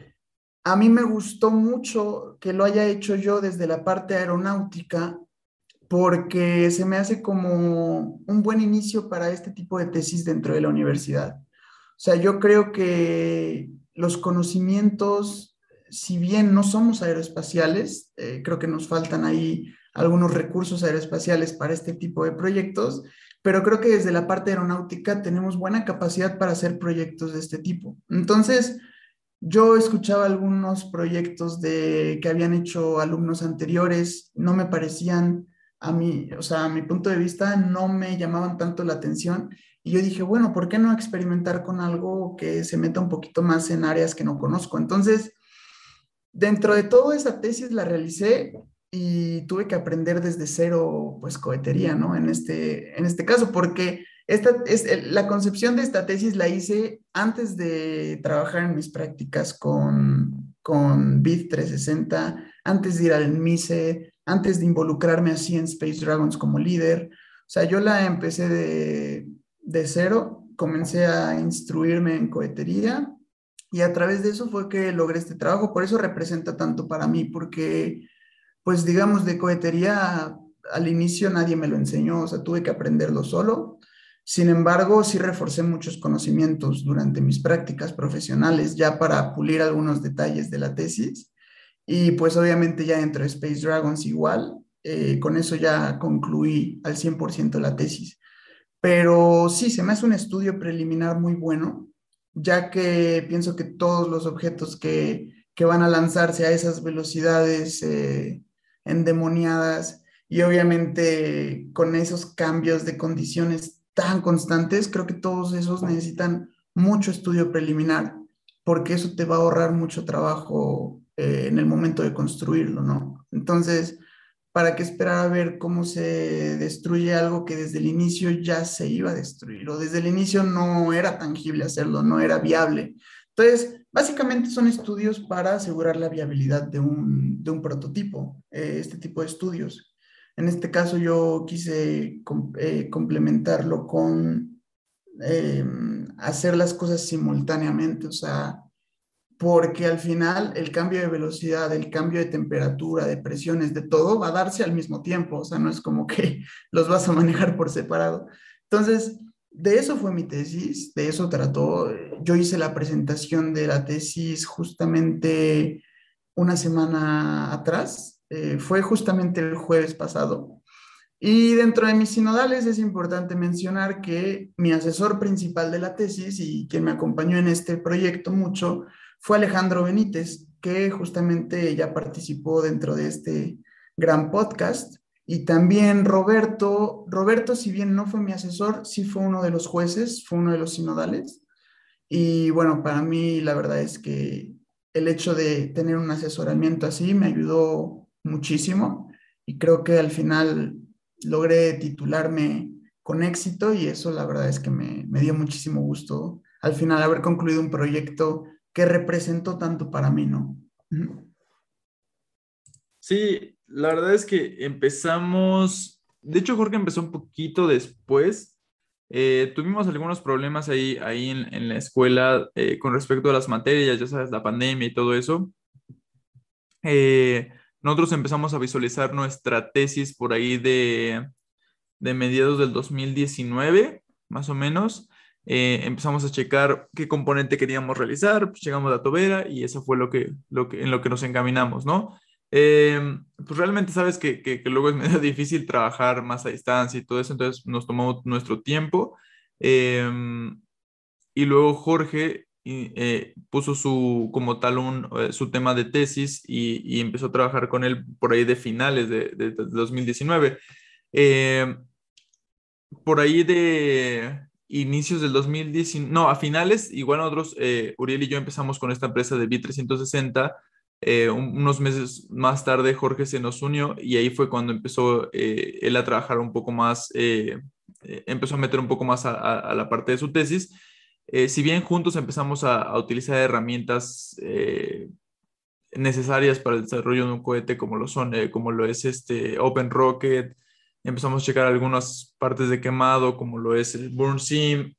a mí me gustó mucho que lo haya hecho yo desde la parte aeronáutica porque se me hace como un buen inicio para este tipo de tesis dentro de la universidad. O sea, yo creo que los conocimientos, si bien no somos aeroespaciales, eh, creo que nos faltan ahí algunos recursos aeroespaciales para este tipo de proyectos, pero creo que desde la parte aeronáutica tenemos buena capacidad para hacer proyectos de este tipo. Entonces, yo escuchaba algunos proyectos de, que habían hecho alumnos anteriores, no me parecían a mí, o sea, a mi punto de vista, no me llamaban tanto la atención. Y yo dije, bueno, ¿por qué no experimentar con algo que se meta un poquito más en áreas que no conozco? Entonces, dentro de toda esa tesis la realicé y tuve que aprender desde cero, pues, cohetería, ¿no? En este, en este caso, porque esta es, la concepción de esta tesis la hice antes de trabajar en mis prácticas con, con BID trescientos sesenta, antes de ir al MICE, antes de involucrarme así en Space Dragons como líder. O sea, yo la empecé de, de cero, comencé a instruirme en cohetería y a través de eso fue que logré este trabajo. Por eso representa tanto para mí, porque, pues digamos, de cohetería al inicio nadie me lo enseñó, o sea, tuve que aprenderlo solo. Sin embargo, sí reforcé muchos conocimientos durante mis prácticas profesionales ya para pulir algunos detalles de la tesis. Y pues obviamente ya dentro de Space Dragons igual, eh, con eso ya concluí al cien por ciento la tesis. Pero sí, se me hace un estudio preliminar muy bueno, ya que pienso que todos los objetos que, que van a lanzarse a esas velocidades eh, endemoniadas y obviamente con esos cambios de condiciones tan constantes, creo que todos esos necesitan mucho estudio preliminar, porque eso te va a ahorrar mucho trabajo eh, en el momento de construirlo, ¿no? Entonces, ¿para qué esperar a ver cómo se destruye algo que desde el inicio ya se iba a destruir? O desde el inicio no era tangible hacerlo, no era viable. Entonces, básicamente son estudios para asegurar la viabilidad de un, de un prototipo, eh, este tipo de estudios. En este caso yo quise com- eh, complementarlo con eh, hacer las cosas simultáneamente, o sea, porque al final el cambio de velocidad, el cambio de temperatura, de presiones, de todo va a darse al mismo tiempo, o sea, no es como que los vas a manejar por separado. Entonces, de eso fue mi tesis, de eso trató. Yo hice la presentación de la tesis justamente una semana atrás, eh, fue justamente el jueves pasado. Y dentro de mis sinodales es importante mencionar que mi asesor principal de la tesis y quien me acompañó en este proyecto mucho fue Alejandro Benítez, que justamente ya participó dentro de este gran podcast. Y también Roberto, Roberto, si bien no fue mi asesor, sí fue uno de los jueces, fue uno de los sinodales. Y bueno, para mí la verdad es que el hecho de tener un asesoramiento así me ayudó muchísimo y creo que al final logré titularme con éxito y eso la verdad es que me, me dio muchísimo gusto al final haber concluido un proyecto que representó tanto para mí, ¿no? Ujú. Sí, la verdad es que empezamos, de hecho Jorge empezó un poquito después. Eh, tuvimos algunos problemas ahí, ahí en, en la escuela eh, con respecto a las materias, ya sabes, la pandemia y todo eso. Eh, Nosotros empezamos a visualizar nuestra tesis por ahí de, de mediados del dos mil diecinueve, más o menos. Eh, empezamos a checar qué componente queríamos realizar, pues llegamos a Tobera y eso fue lo que, lo que, en lo que nos encaminamos, ¿no? Eh, pues realmente sabes que, que, que luego es medio difícil trabajar más a distancia y todo eso, entonces nos tomó nuestro tiempo. Eh, y luego Jorge y, eh, puso su, como tal un, eh, su tema de tesis y, y empezó a trabajar con él por ahí de finales de, de, de dos mil diecinueve. Eh, por ahí de inicios del dos mil diez, no, a finales, igual nosotros, eh, Uriel y yo empezamos con esta empresa de B trescientos sesenta. Eh, un- unos meses más tarde Jorge se nos unió y ahí fue cuando empezó eh, él a trabajar un poco más, eh, eh, empezó a meter un poco más a, a- a la parte de su tesis. Eh, si bien juntos empezamos a, a utilizar herramientas eh, necesarias para el desarrollo de un cohete como lo son, eh, como lo es este Open Rocket. Empezamos a checar algunas partes de quemado, como lo es el Burn Sim,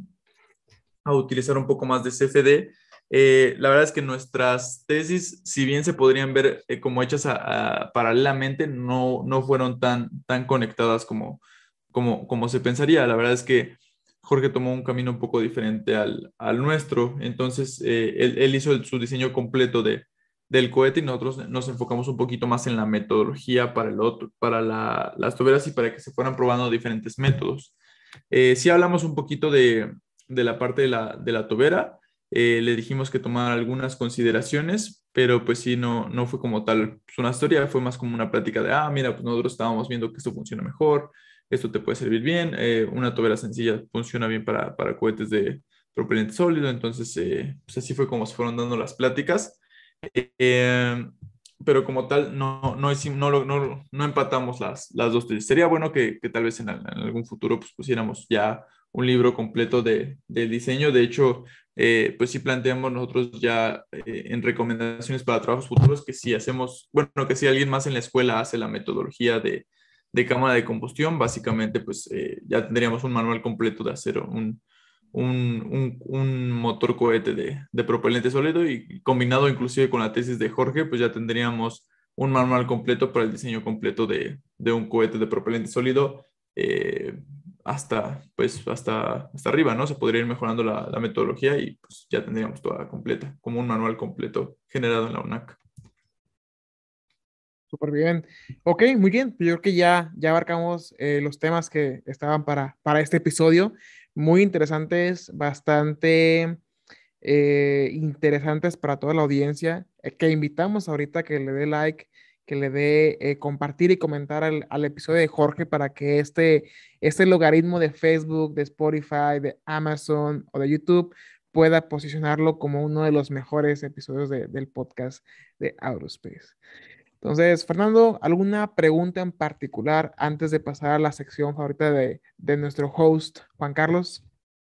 a utilizar un poco más de C F D. Eh, la verdad es que nuestras tesis, si bien se podrían ver eh, como hechas a- a- paralelamente, no, no fueron tan, tan conectadas como, como, como se pensaría. La verdad es que Jorge tomó un camino un poco diferente al, al nuestro. Entonces, eh, él, él hizo el- su diseño completo de, del cohete y nosotros nos enfocamos un poquito más en la metodología para, el otro, para la- las tuberas y para que se fueran probando diferentes métodos. Eh, sí hablamos un poquito de, de la parte de la, de la tobera. Eh, le dijimos que tomara algunas consideraciones, pero pues sí, no, no fue como tal pues, una historia, fue más como una plática de, ah, mira, pues nosotros estábamos viendo que esto funciona mejor, esto te puede servir bien, eh, una tobera sencilla funciona bien para, para cohetes de propelente sólido, entonces eh, pues así fue como se fueron dando las pláticas. Eh, pero como tal, no, no, hicimos- no, lo- no, no empatamos las, las dos tesis. Sería bueno que, que tal vez en, al- en algún futuro pues, pusiéramos ya un libro completo de, del diseño. De hecho, eh, pues sí planteamos nosotros ya eh, en recomendaciones para trabajos futuros que si hacemos, bueno, que si alguien más en la escuela hace la metodología de, de cámara de combustión, básicamente pues eh, ya tendríamos un manual completo de hacer un, un, un, un motor cohete de, de propelente sólido y combinado inclusive con la tesis de Jorge, pues ya tendríamos un manual completo para el diseño completo de, de un cohete de propelente sólido eh, hasta, pues, hasta, hasta arriba, ¿no? Se podría ir mejorando la, la metodología y pues ya tendríamos toda completa, como un manual completo generado en la UNAC. Súper bien. Ok, muy bien. Yo creo que ya, ya abarcamos eh, los temas que estaban para, para este episodio. Muy interesantes, bastante eh, interesantes para toda la audiencia, eh, que invitamos ahorita que le dé like, que le dé eh, compartir y comentar al, al episodio de Jorge para que este, este logaritmo de Facebook, de Spotify, de Amazon o de YouTube pueda posicionarlo como uno de los mejores episodios de- del podcast de Aerospace. Entonces, Fernando, ¿alguna pregunta en particular antes de pasar a la sección favorita de, de nuestro host, Juan Carlos?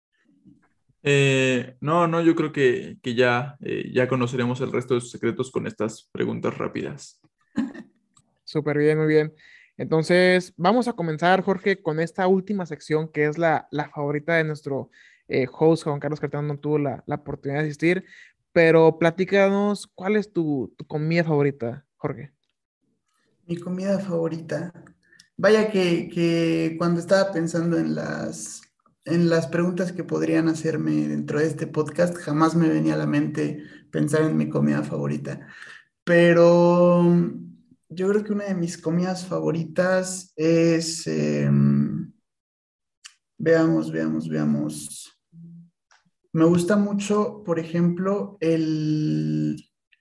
Eh, no, no, yo creo que, que ya, eh, ya conoceremos el resto de sus secretos con estas preguntas rápidas. Súper bien, muy bien. Entonces, vamos a comenzar, Jorge, con esta última sección que es la, la favorita de nuestro eh, host, Juan Carlos Cartano, no tuvo la, la oportunidad de asistir, pero platícanos, ¿cuál es tu, tu comida favorita, Jorge? Mi comida favorita. Vaya que, que cuando estaba pensando en las, en las preguntas que podrían hacerme dentro de este podcast, jamás me venía a la mente pensar en mi comida favorita. Pero mm, yo creo que una de mis comidas favoritas es, em, veamos, veamos, veamos. Me gusta mucho, por ejemplo, el,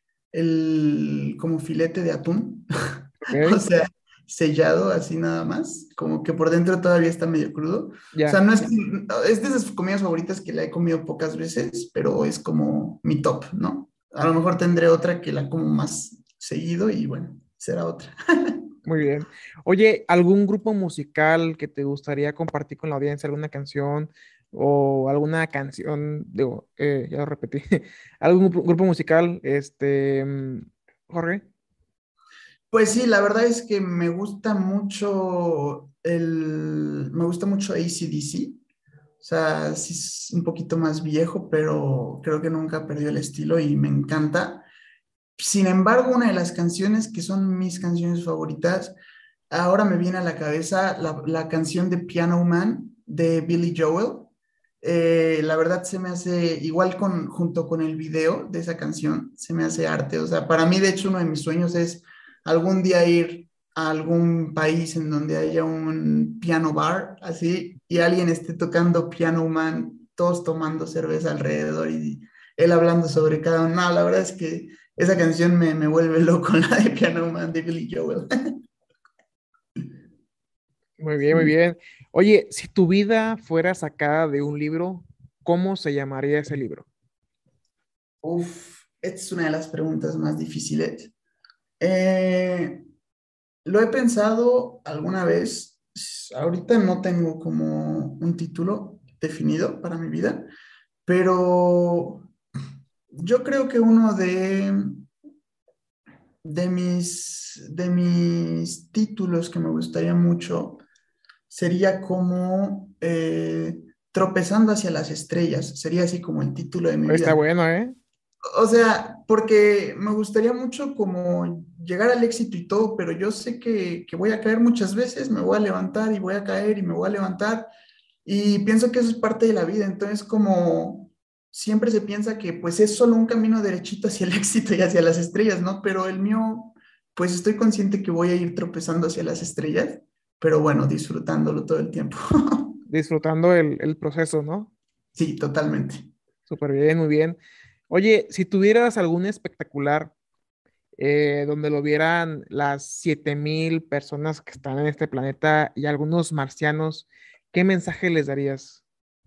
el como filete de atún. O Ok, sea, sellado así nada más, como que por dentro todavía está medio crudo. O sea, ya, no es, es de esas comidas favoritas que la he comido pocas veces, pero es como mi top, ¿no? A lo mejor tendré otra que la como más seguido y bueno, será otra. muy bien. Oye, ¿algún grupo musical que te gustaría compartir con la audiencia, alguna canción o alguna canción, digo, eh, ya lo repetí, algún grupo, grupo musical, este, mm, Jorge? Pues sí, la verdad es que me gusta mucho el, me gusta mucho A C/D C. O sea, sí es un poquito más viejo, pero creo que nunca perdió el estilo y me encanta. Sin embargo, una de las canciones que son mis canciones favoritas, ahora me viene a la cabeza la, la canción de Piano Man de Billy Joel. Eh, la verdad se me hace, igual con, junto con el video de esa canción, se me hace arte. O sea, para mí, de hecho, uno de mis sueños es algún día ir a algún país en donde haya un piano bar, así, y alguien esté tocando Piano Man, todos tomando cerveza alrededor y él hablando sobre cada uno. No, la verdad es que esa canción me, me vuelve loco, la de Piano Man de Billy Joel. Muy bien, muy bien. Oye, si tu vida fuera sacada de un libro, ¿cómo se llamaría ese libro? Uf, esta es una de las preguntas más difíciles. Eh, lo he pensado alguna vez. Ahorita no tengo como un título definido para mi vida, pero yo creo que uno de, de mis, de mis títulos que me gustaría mucho sería como eh, Tropezando hacia las estrellas. Sería así como el título de mi Está vida. bueno, ¿eh? O sea, porque me gustaría mucho como llegar al éxito y todo, pero yo sé que, que voy a caer muchas veces, me voy a levantar y voy a caer y me voy a levantar. Y pienso que eso es parte de la vida. Entonces, como siempre se piensa que pues es solo un camino derechito hacia el éxito y hacia las estrellas, ¿no? Pero el mío, pues estoy consciente que voy a ir tropezando hacia las estrellas, pero bueno, disfrutándolo todo el tiempo. Disfrutando el, el proceso, ¿no? Sí, totalmente. Súper bien, muy bien. Oye, si tuvieras algún espectacular eh, donde lo vieran las siete mil personas que están en este planeta y algunos marcianos, ¿qué mensaje les darías?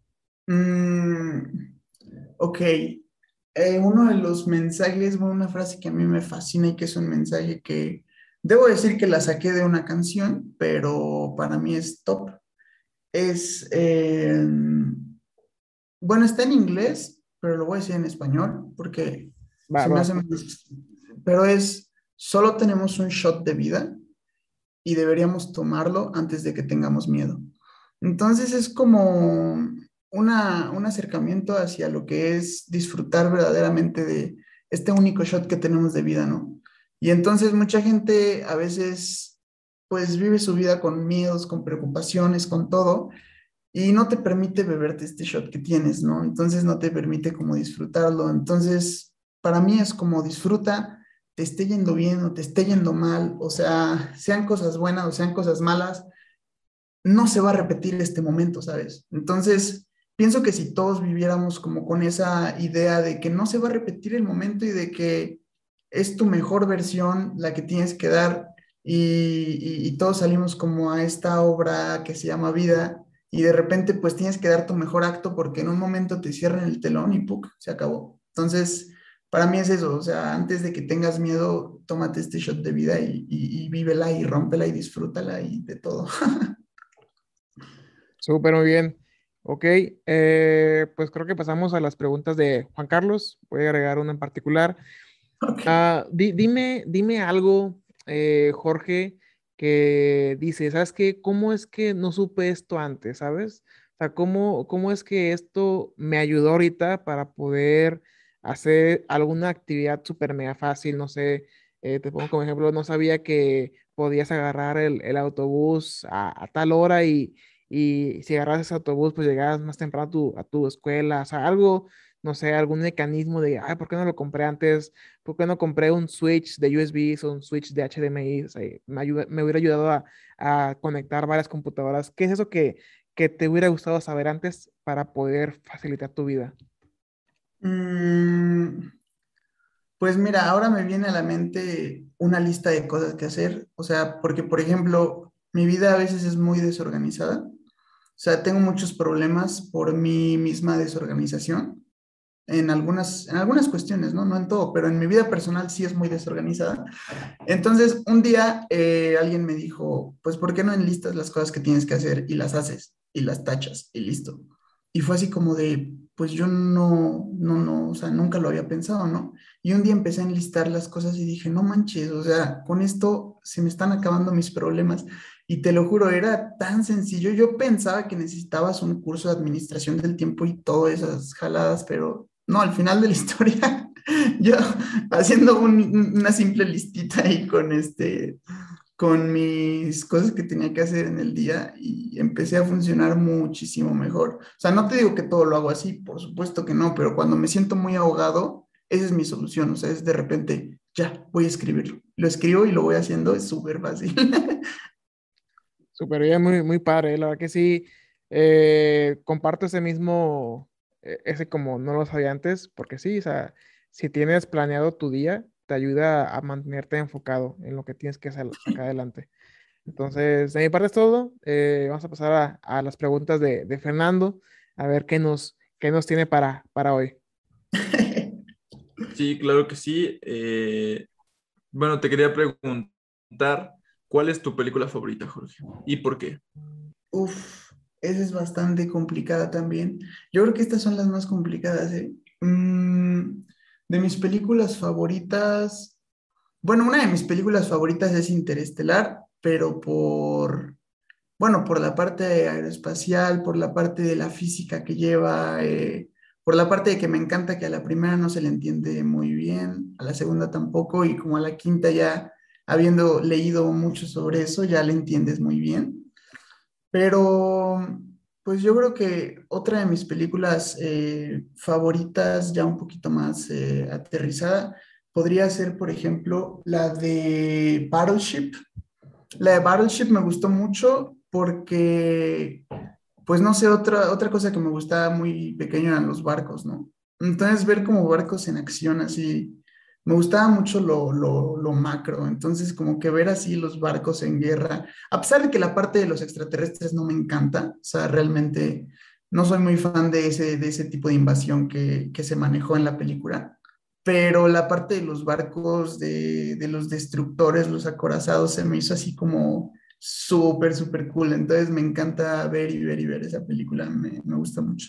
Mm, ok. Eh, uno de los mensajes, bueno, una frase que a mí me fascina y que es un mensaje que debo decir que la saqué de una canción, pero para mí es top. Es, eh, bueno, está en inglés, pero lo voy a decir en español porque Va, se me va. hace más, pero es, solo tenemos un shot de vida y deberíamos tomarlo antes de que tengamos miedo. Entonces es como una, un acercamiento hacia lo que es disfrutar verdaderamente de este único shot que tenemos de vida, ¿no? Y entonces mucha gente a veces pues vive su vida con miedos, con preocupaciones, con todo, y no te permite beberte este shot que tienes, ¿no? Entonces no te permite como disfrutarlo. Entonces, para mí es como disfruta, te esté yendo bien o te esté yendo mal, o sea, sean cosas buenas o sean cosas malas, no se va a repetir este momento, ¿sabes? Entonces, pienso que si todos viviéramos como con esa idea de que no se va a repetir el momento y de que es tu mejor versión la que tienes que dar y, y, y todos salimos como a esta obra que se llama vida y de repente pues tienes que dar tu mejor acto porque en un momento te cierran el telón y ¡puc! Se acabó. Entonces, para mí es eso, o sea, antes de que tengas miedo, tómate este shot de vida y, y, y vívela y rómpela y disfrútala y de todo. Súper muy bien. Ok, eh, pues creo que pasamos a las preguntas de Juan Carlos. Voy a agregar una en particular. Ok. Ah, di- dime, dime algo, eh, Jorge, que dice, ¿sabes qué? ¿Cómo es que no supe esto antes, ¿sabes? O sea, ¿cómo, cómo es que esto me ayudó ahorita para poder hacer alguna actividad súper mega fácil? No sé, eh, te pongo como ejemplo, no sabía que podías agarrar el, el autobús a, a tal hora y, y si agarras ese autobús, pues llegabas más temprano a tu, a tu escuela, o sea, algo, no sé, algún mecanismo de, ay, ¿por qué no lo compré antes? ¿Por qué no compré un switch de U S B o un switch de H D M I? O sea, me, ayuda- me hubiera ayudado a, a conectar varias computadoras. ¿Qué es eso que, que te hubiera gustado saber antes para poder facilitar tu vida? Mm, pues mira, ahora me viene a la mente una lista de cosas que hacer, o sea, porque por ejemplo, mi vida a veces es muy desorganizada, o sea, tengo muchos problemas por mi misma desorganización en algunas, en algunas cuestiones, ¿no? No en todo, pero en mi vida personal sí es muy desorganizada. Entonces, un día eh, alguien me dijo, pues, ¿por qué no enlistas las cosas que tienes que hacer y las haces y las tachas y listo? Y fue así como de, pues yo no, no, no, o sea, nunca lo había pensado, ¿no? Y un día empecé a enlistar las cosas y dije, no manches, o sea, con esto se me están acabando mis problemas. Y te lo juro, era tan sencillo. Yo pensaba que necesitabas un curso de administración del tiempo y todas esas jaladas, pero no, al final de la historia, yo haciendo un- una simple listita ahí con este, con mis cosas que tenía que hacer en el día y empecé a funcionar muchísimo mejor. O sea, no te digo que todo lo hago así, por supuesto que no, pero cuando me siento muy ahogado, esa es mi solución. O sea, es de repente, ya, voy a escribirlo. Lo escribo y lo voy haciendo, es súper fácil. Súper bien, muy, muy padre. La verdad que sí, eh, comparto ese mismo, eh, ese como no lo sabía antes, porque sí, o sea, si tienes planeado tu día, te ayuda a mantenerte enfocado en lo que tienes que sa- sacar adelante. Entonces, de mi parte es todo. Eh, vamos a pasar a, a las preguntas de, de Fernando, a ver qué nos, qué nos tiene para, para hoy. Sí, claro que sí. Eh, bueno, te quería preguntar, ¿cuál es tu película favorita, Jorge? ¿Y por qué? Uf, esa es bastante complicada también. Yo creo que estas son las más complicadas, ¿eh? Mm, de mis películas favoritas, bueno, una de mis películas favoritas es Interestelar, pero por, bueno, por la parte aeroespacial, por la parte de la física que lleva, eh, por la parte de que me encanta que a la primera no se le entiende muy bien, a la segunda tampoco, y como a la quinta ya habiendo leído mucho sobre eso, ya le entiendes muy bien. Pero, pues yo creo que otra de mis películas eh, favoritas, ya un poquito más eh, aterrizada, podría ser, por ejemplo, la de Battleship. La de Battleship me gustó mucho porque, pues no sé, otra, otra cosa que me gustaba muy pequeño eran los barcos, ¿no? Entonces ver como barcos en acción así, me gustaba mucho lo, lo, lo macro, entonces como que ver así los barcos en guerra, a pesar de que la parte de los extraterrestres no me encanta, o sea, realmente no soy muy fan de ese, de ese tipo de invasión que, que se manejó en la película, pero la parte de los barcos, de, de los destructores, los acorazados, se me hizo así como súper, súper cool. Entonces me encanta ver y ver y ver esa película, me, me gusta mucho.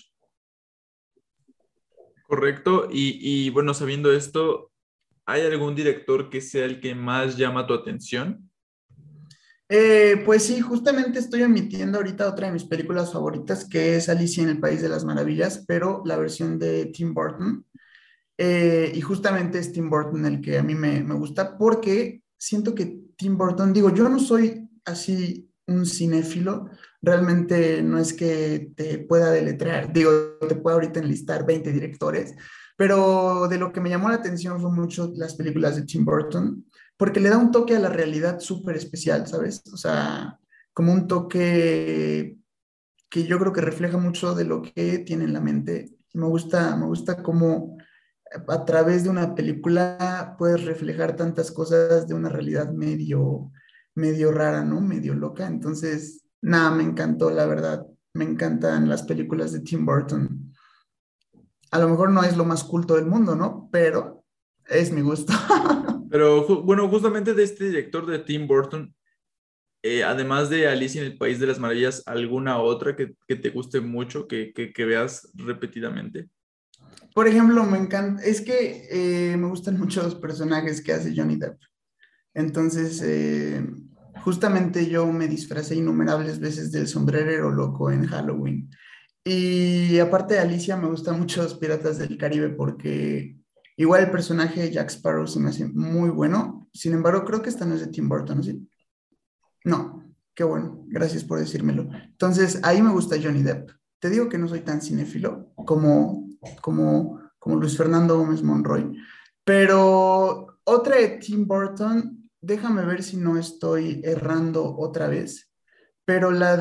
Correcto. Y, y bueno, sabiendo esto, ¿hay algún director que sea el que más llama tu atención? Eh, pues sí, justamente estoy emitiendo ahorita otra de mis películas favoritas, que es Alicia en el País de las Maravillas, pero la versión de Tim Burton. Eh, y justamente es Tim Burton el que a mí me, me gusta porque siento que Tim Burton, digo, yo no soy así un cinéfilo, realmente no es que te pueda deletrear, digo, te puedo ahorita enlistar veinte directores, pero de lo que me llamó la atención fue mucho las películas de Tim Burton, porque le da un toque a la realidad súper especial, ¿sabes? O sea, como un toque que yo creo que refleja mucho de lo que tiene en la mente. Me gusta, me gusta cómo a través de una película puedes reflejar tantas cosas de una realidad medio, medio rara, ¿no? Medio loca. Entonces, nada, me encantó, la verdad. Me encantan las películas de Tim Burton. A lo mejor no es lo más culto del mundo, ¿no? Pero es mi gusto. Pero ju- bueno, justamente de este director de Tim Burton, eh, además de Alicia en el País de las Maravillas, ¿alguna otra que, que te guste mucho, que, que, que veas repetidamente? Por ejemplo, me encanta, es que eh, me gustan mucho los personajes que hace Johnny Depp. Entonces, eh, justamente yo me disfracé innumerables veces del sombrerero loco en Halloween. Y aparte de Alicia, me gustan mucho los Piratas del Caribe porque igual el personaje de Jack Sparrow se me hace muy bueno. Sin embargo, creo que esta no es de Tim Burton, ¿no? ¿Sí? No, qué bueno, gracias por decírmelo. Entonces, ahí me gusta Johnny Depp. Te digo que no soy tan cinéfilo como, como, como Luis Fernando Gómez Monroy, pero otra de Tim Burton, déjame ver si no estoy errando otra vez, pero la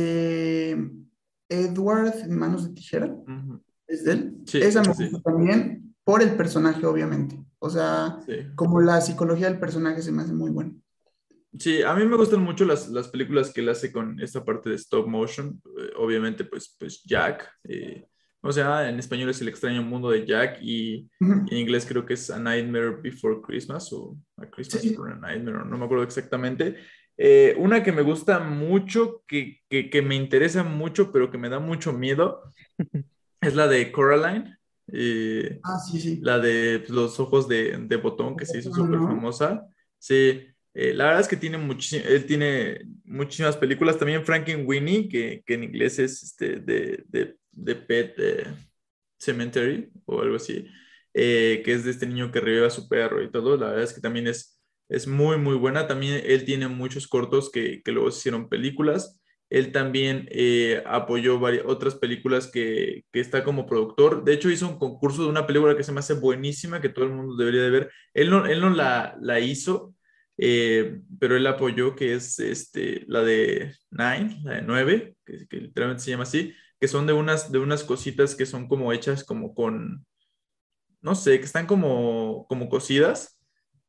de Edward en Manos de Tijera, Ujú. ¿es de él? Sí, Esa me sí, gusta sí, también por el personaje, obviamente. O sea, sí. como la psicología del personaje se me hace muy buena. Sí, a mí me gustan mucho las, las películas que él hace con esta parte de stop motion. Eh, obviamente, pues, pues Jack. Eh, o sea, en español es El extraño mundo de Jack y, y en Ujú. inglés creo que es A Nightmare Before Christmas o A Sí, Christmas sí. for a Nightmare, no me acuerdo exactamente. Eh, una que me gusta mucho, que, que, que me interesa mucho, pero que me da mucho miedo, es la de Coraline. Eh, Ah, sí, sí. la de pues, los ojos de, de botón que se hizo súper ¿No? famosa. Sí, eh, la verdad es que tiene muchísimas, él tiene muchísimas películas. También Frankenweenie, que, que en inglés es este, de, de, de Pet eh, Cemetery o algo así, eh, que es de este niño que revive a su perro y todo. La verdad es que también es, es muy, muy buena. También él tiene muchos cortos que, que luego se hicieron películas. Él también eh, apoyó varias, otras películas que, que está como productor. De hecho, hizo un concurso de una película que se me hace buenísima, que todo el mundo debería de ver. Él no, él no la, la hizo, eh, pero él apoyó, que es este, la de Nine, la de Nueve, que, que literalmente se llama así, que son de unas, de unas cositas que son como hechas como con, no sé, que están como, como cosidas,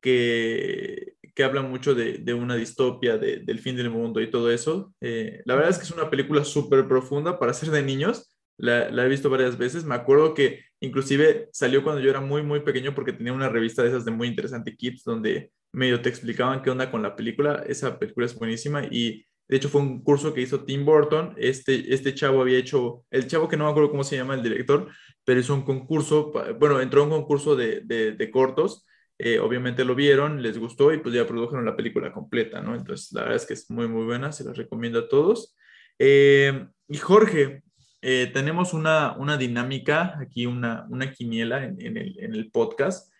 que, que hablan mucho de, de una distopia, de- del fin del mundo y todo eso. Eh, la verdad es que es una película súper profunda para ser de niños. La, la he visto varias veces. Me acuerdo que inclusive salió cuando yo era muy, muy pequeño porque tenía una revista de esas de Muy Interesante Kids donde medio te explicaban qué onda con la película. Esa película es buenísima y de hecho fue un curso que hizo Tim Burton. Este, este chavo había hecho, el chavo que no me acuerdo cómo se llama el director, pero hizo un concurso, bueno, entró a un concurso de, de, de cortos, eh, obviamente lo vieron, les gustó y pues ya produjeron la película completa, ¿no? Entonces, la verdad es que es muy, muy buena, se las recomiendo a todos. Eh, y Jorge, eh, tenemos una, una dinámica, aquí una, una quiniela en, en, el, en el podcast.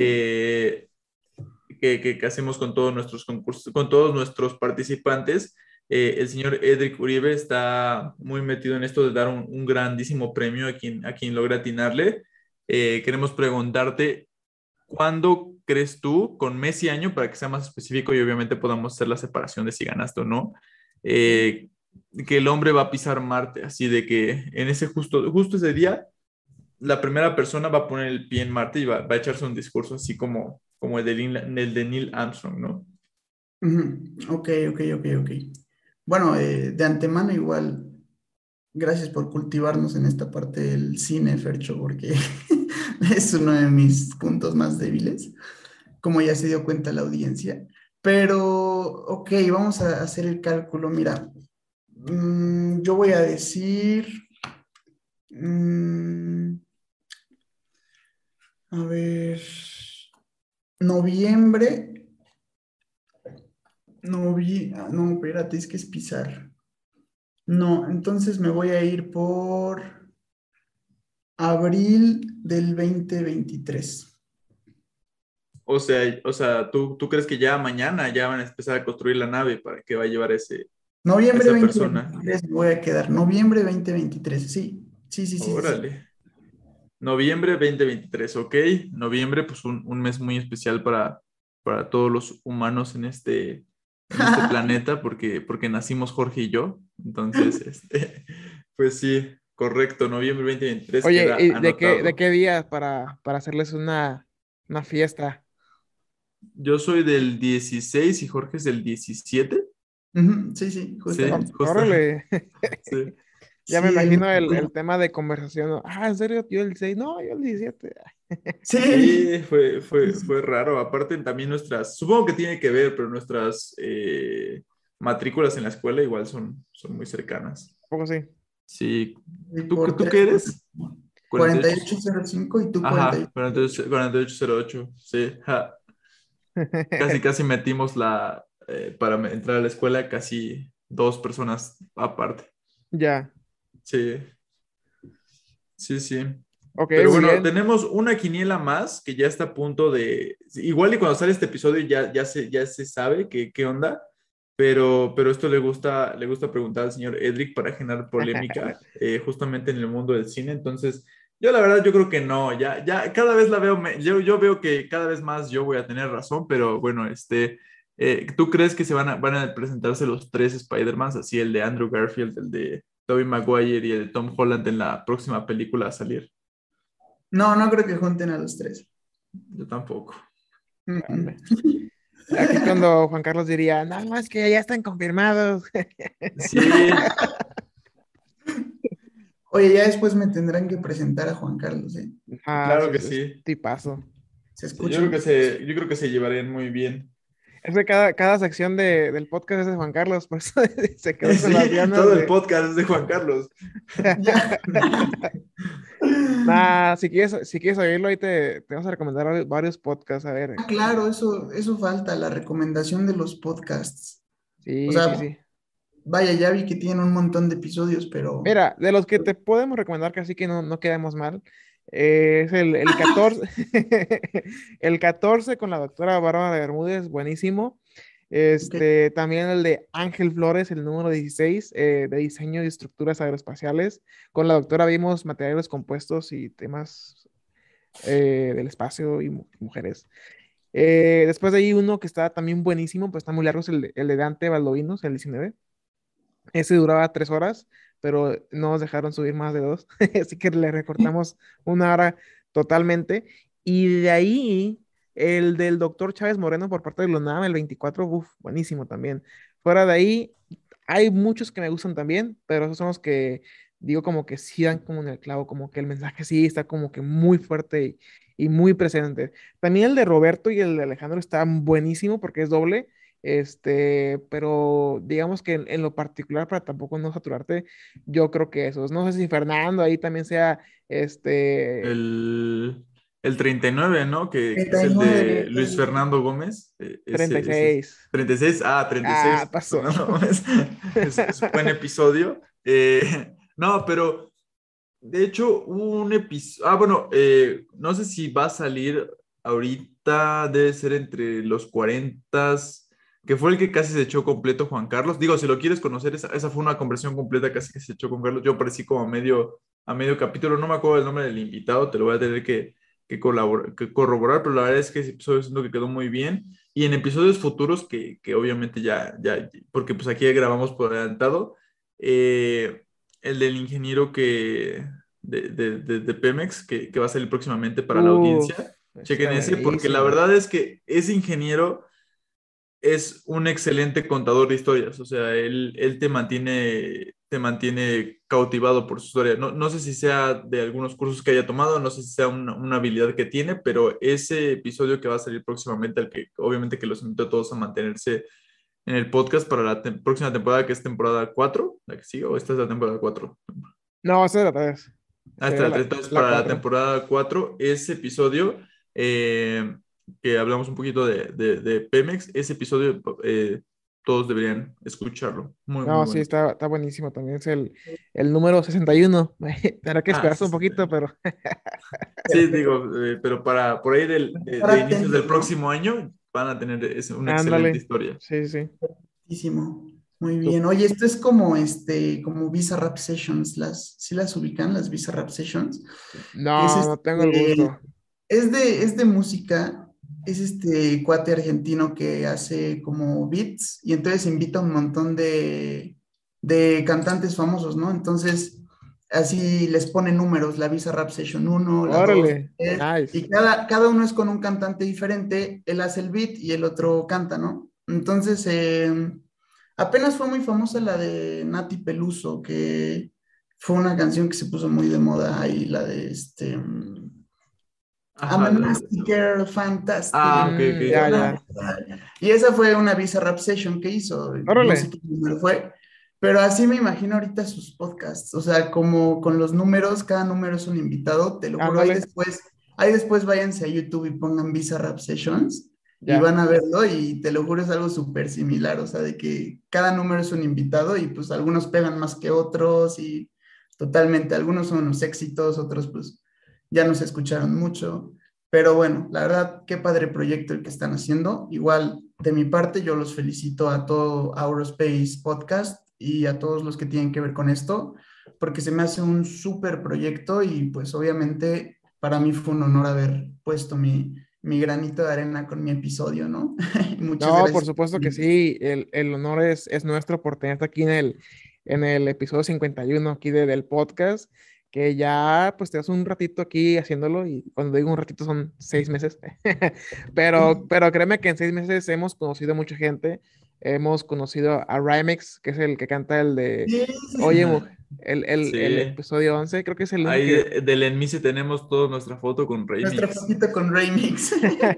Eh, que, que, que, hacemos con todos nuestros concursos, con todos nuestros participantes. Eh, el señor Edric Uribe está muy metido en esto de dar un, un grandísimo premio a quien, a quien logra atinarle. Eh, queremos preguntarte, ¿cuándo crees tú, con mes y año, para que sea más específico y obviamente podamos hacer la separación de si ganaste o no, Ok. eh, que el hombre va a pisar Marte? Así de que en ese justo, justo ese día la primera persona va a poner el pie en Marte y va, va a echarse un discurso así como, como el, de Neil, el de Neil Armstrong, ¿no? Ujú. Ok, ok, ok, ok. Bueno, eh, de antemano igual, gracias por cultivarnos en esta parte del cine, Fercho, porque es uno de mis puntos más débiles, como ya se dio cuenta la audiencia. Pero, ok, vamos a hacer el cálculo. Mira, mm, yo voy a decir, mm, a ver, noviembre, novie- ah, no, espérate, es que es pisar. No, entonces me voy a ir por abril del dos mil veintitrés. O sea, o sea ¿tú, tú crees que ya mañana ya van a empezar a construir la nave para que va a llevar a, ese, a Noviembre esa persona? dos mil veintitrés me voy a quedar. Noviembre dos mil veintitrés, sí. Sí, sí, sí, sí, sí. Órale. Noviembre veinte veintitrés, ok. Noviembre, pues un, un mes muy especial para, para todos los humanos en este, en este planeta, porque, porque nacimos Jorge y yo. Entonces, este, pues sí, correcto, noviembre veinte veintitrés Oye, queda ¿y de qué, de anotado. qué días para, para hacerles una, una fiesta? Yo soy del dieciséis y Jorge es del diecisiete. Ujú, sí, sí, Sí, Ó- justamente. justo. Órale. Sí. Ya me Sí, el imagino el, el mismo. tema de conversación, ¿no? Ah, ¿en serio? Yo el seis. No, yo el diecisiete. Sí, Sí, fue, fue, sí, sí. fue raro. Aparte, también nuestras, supongo que tiene que ver, pero nuestras eh, matrículas en la escuela igual son, son muy cercanas. Poco sí. Sí. Y ¿Tú, qué- por tú tres, qué por eres? cuarenta y cuarenta y ocho. ocho cero cinco y tú cuarenta y Ajá, ocho. cuarenta y ocho, cuarenta y ocho cero ocho. Sí, ja. Casi, casi metimos la, eh, para me- entrar a la escuela, casi dos personas aparte. Ya. Sí, sí, sí. Ok, Pero muy bueno, bien. tenemos una quiniela más que ya está a punto de... Igual y cuando sale este episodio ya, ya, se, ya se sabe qué, qué onda, pero, pero esto le gusta, le gusta preguntar al señor Edric para generar polémica, eh, justamente en el mundo del cine. Entonces, yo la verdad yo creo que no, ya, ya cada vez la veo, me- yo, yo veo que cada vez más yo voy a tener razón, pero bueno, este, eh, ¿tú crees que se van a, van a presentarse los tres Spider-Mans, así el de Andrew Garfield, el de Tobey Maguire y el de Tom Holland en la próxima película a salir? No, no creo que junten a los tres. Yo tampoco. Mm, Vale. mm. Aquí es cuando Juan Carlos diría, no, no, es que ya están confirmados. Sí, Oye, ya después me tendrán que presentar a Juan Carlos, ¿eh? Ah, claro sí, que sí, es sí. tipazo. ¿Se Sí, yo creo escuchan? que se, yo creo que se llevarían muy bien. Es que cada, cada sección de, del podcast es de Juan Carlos, por eso se quedó con las Sí, ganas todo el de... podcast es de Juan Carlos. Ya. Nah, si quieres, si quieres oírlo, ahí te, te vamos a recomendar vari- varios podcasts. A ver, Ah, claro, eso, eso falta, la recomendación de los podcasts. O sí, sí, sea, sí. vaya, ya vi que tienen un montón de episodios, pero Mira, de los que te podemos recomendar, que así que no, no quedamos mal, eh, es el, el catorce, el catorce con la doctora Bárbara Bermúdez, buenísimo. ok. Este, también el de Ángel Flores, el número dieciséis, eh, de diseño y estructuras aeroespaciales. Con la doctora vimos materiales compuestos y temas eh, del espacio y mu- mujeres. Eh, después de ahí uno que está también buenísimo, pues está muy largo, es el de, el de Dante Baldovinos, el diecinueve. Ese duraba tres horas, pero no nos dejaron subir más de dos, así que le recortamos una hora totalmente. Y de ahí, el del doctor Chávez Moreno por parte de la UNAM, el veinticuatro, uff, buenísimo también. Fuera de ahí, hay muchos que me gustan también, pero esos son los que digo como que sí dan como en el clavo, como que el mensaje sí está como que muy fuerte y, y muy presente. También el de Roberto y el de Alejandro están buenísimo porque es doble. Este, pero digamos que en, en lo particular, para tampoco no saturarte, yo creo que esos. No sé si Fernando ahí también sea, este, El, el treinta y nueve, ¿no? Que, que es el de treinta y nueve, Luis el Fernando Gómez. Eh, treinta y Ese, ese es seis treinta y seis. Ah, treinta y Ah, seis pasó. Fernando Gómez. Es, es un buen episodio. Eh, no, pero de hecho, hubo un episodio. Ah, bueno, eh, no sé si va a salir ahorita, debe ser entre los cuarenta, que fue el que casi se echó completo Juan Carlos. Digo, si lo quieres conocer, esa, esa fue una conversión completa casi que se echó con Carlos. Yo aparecí como a medio, a medio capítulo, no me acuerdo el nombre del invitado, te lo voy a tener que, que, colabor- que corroborar, pero la verdad es que ese episodio siento que quedó muy bien. Y en episodios futuros, que, que obviamente ya, ya, porque pues aquí grabamos por adelantado, eh, el del ingeniero que de, de, de, de Pemex que, que va a salir próximamente para la Uf, audiencia. Chequen está ese, porque la buenísimo. verdad es que ese ingeniero es un excelente contador de historias. O sea, él, él te mantiene, te mantiene cautivado por su historia. No, no sé si sea de algunos cursos que haya tomado, no sé si sea una, una habilidad que tiene, pero ese episodio que va a salir próximamente, al que obviamente que los invito a todos a mantenerse en el podcast para la te- próxima temporada, que es temporada cuatro la que sigue, o esta es la temporada cuatro. No, esa es la tres. Ah, Sería está, la, entonces la para la cuatro. temporada cuatro ese episodio eh, que hablamos un poquito de, de, de Pemex, ese episodio eh, todos deberían escucharlo. Muy, muy No, sí, bueno. está, está buenísimo. También es el, el número sesenta y uno. Tendrá que Ah, esperarse un sesenta y poquito, uno. pero Sí, perfecto. digo, eh, pero para por ahí del, de, Estar de inicios del atentos, ¿no? próximo año van a tener ese- una excelente ándale. historia. Sí, sí. Muchísimo. Muy Tú- bien. Oye, esto es como este, como Visa Rap Sessions, las, ¿sí las ubican, las Visa Rap Sessions? Que es No, no tengo el este, gusto. es de, es de música, es este cuate argentino que hace como beats y entonces invita a un montón de, de cantantes famosos, ¿no? Entonces, así les pone números, la Visa Rap Session uno, la dos, Órale, tres, nice. y cada, cada uno es con un cantante diferente, él hace el beat y el otro canta, ¿no? Entonces, eh, apenas fue muy famosa la de Nati Peluso, que fue una canción que se puso muy de moda ahí, la de este... Ajá. I'm a la- nasty girl, fantastic. Ah, ok, Mm, ya, ok. ya. Y esa fue una Visa Rap Session que hizo, no sé Órale. qué número fue, pero así me imagino ahorita sus podcasts, o sea, como con los números, cada número es un invitado, te lo juro, ahí Ándale. después, ahí después váyanse a YouTube y pongan Visa Rap Sessions y Ya. van a verlo y te lo juro es algo súper similar, o sea, de que cada número es un invitado y pues algunos pegan más que otros y totalmente, algunos son unos éxitos, otros pues ya no se escucharon mucho. Pero bueno, la verdad, qué padre proyecto el que están haciendo. Igual, de mi parte, yo los felicito a todo Aurospace Podcast y a todos los que tienen que ver con esto, porque se me hace un súper proyecto y pues obviamente para mí fue un honor haber puesto mi, mi granito de arena con mi episodio, ¿no? Muchas No, por gracias. supuesto que sí. El, el honor es, es nuestro por tenerte aquí en el, en el episodio cincuenta y uno aquí de- del podcast, que ya pues te das un ratito aquí haciéndolo y cuando digo un ratito son seis meses. Pero, pero créeme que en seis meses hemos conocido mucha gente. Hemos conocido a Rhymex, que es el que canta el de Sí, Oye, mujer, el, el, el Sí. episodio once creo que es el único Ahí que, de- del Enmise tenemos toda nuestra foto con nuestra Remix. fotito con Remix.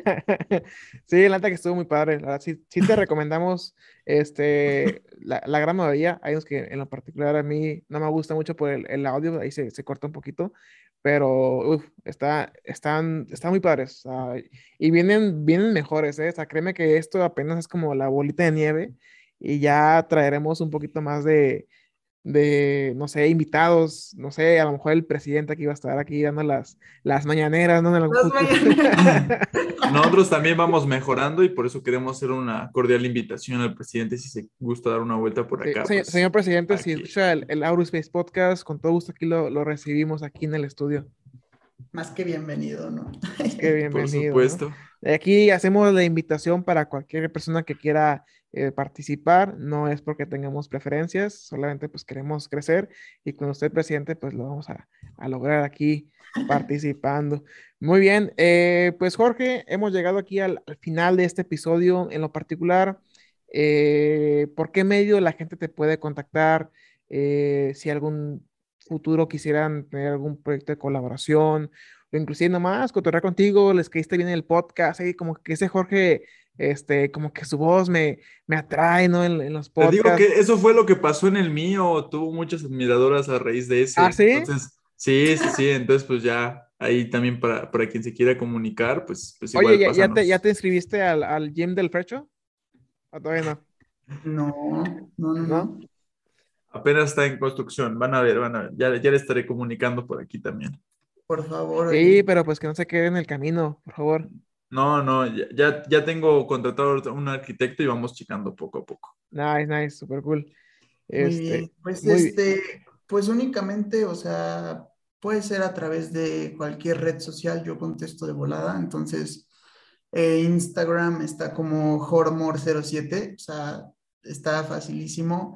Sí, la neta que estuvo muy padre. La verdad, sí, sí te recomendamos este, la, la gran mayoría. Hay unos que en lo particular a mí no me gusta mucho por el, el audio, ahí se, se corta un poquito, pero uf, está, están, están muy padres. O sea, y vienen, vienen mejores, ¿eh? O sea, créeme que esto apenas es como la bolita de nieve y ya traeremos un poquito más de de, no sé, invitados, no sé, a lo mejor el presidente que iba a estar aquí dando las, las mañaneras, ¿no? En algún Las futuro. mañaneras. Nosotros también vamos mejorando y por eso queremos hacer una cordial invitación al presidente si se gusta dar una vuelta por Sí, acá, señor, pues señor presidente, si aquí. escucha el, el Aurospace Podcast, con todo gusto aquí lo, lo recibimos aquí en el estudio. Más que bienvenido, ¿no? Es que Por bienvenido, ¿no? supuesto. Aquí hacemos la invitación para cualquier persona que quiera eh, participar, no es porque tengamos preferencias, solamente pues queremos crecer y con usted, presidente, pues lo vamos a, a lograr aquí participando. Muy bien, eh, pues Jorge, hemos llegado aquí al, al final de este episodio en lo particular. Eh, ¿por qué medio la gente te puede contactar? Eh, si algún futuro quisieran tener algún proyecto de colaboración o inclusive nomás cotorrear contigo, les caíste bien en el podcast, y como que ese Jorge, este, como que su voz me, me atrae, ¿no? En, en los Te digo podcasts. que eso fue lo que pasó en el mío, tuvo muchas admiradoras a raíz de Ah, ese. ¿sí? Entonces, sí, sí, sí, entonces pues ya ahí también para, para quien se quiera comunicar, pues, pues Oye, igual ¿ya, ya te, ya pásanos. te inscribiste al, al gym del Frecho? ¿O todavía no? No, no, no, ¿No? no. Apenas está en construcción, van a ver, van a ver, ya, ya le estaré comunicando por aquí también. Por favor, Sí, oye. pero pues que no se quede en el camino, por favor. No, no, ya, ya, ya tengo contratado a un arquitecto y vamos checando poco a poco. Nice, nice, super cool. Muy bien. Este, Pues muy bien. este, pues únicamente, o sea, puede ser a través de cualquier red social, yo contesto de volada. Entonces, eh, Instagram está como hormor cero siete, o sea, está facilísimo.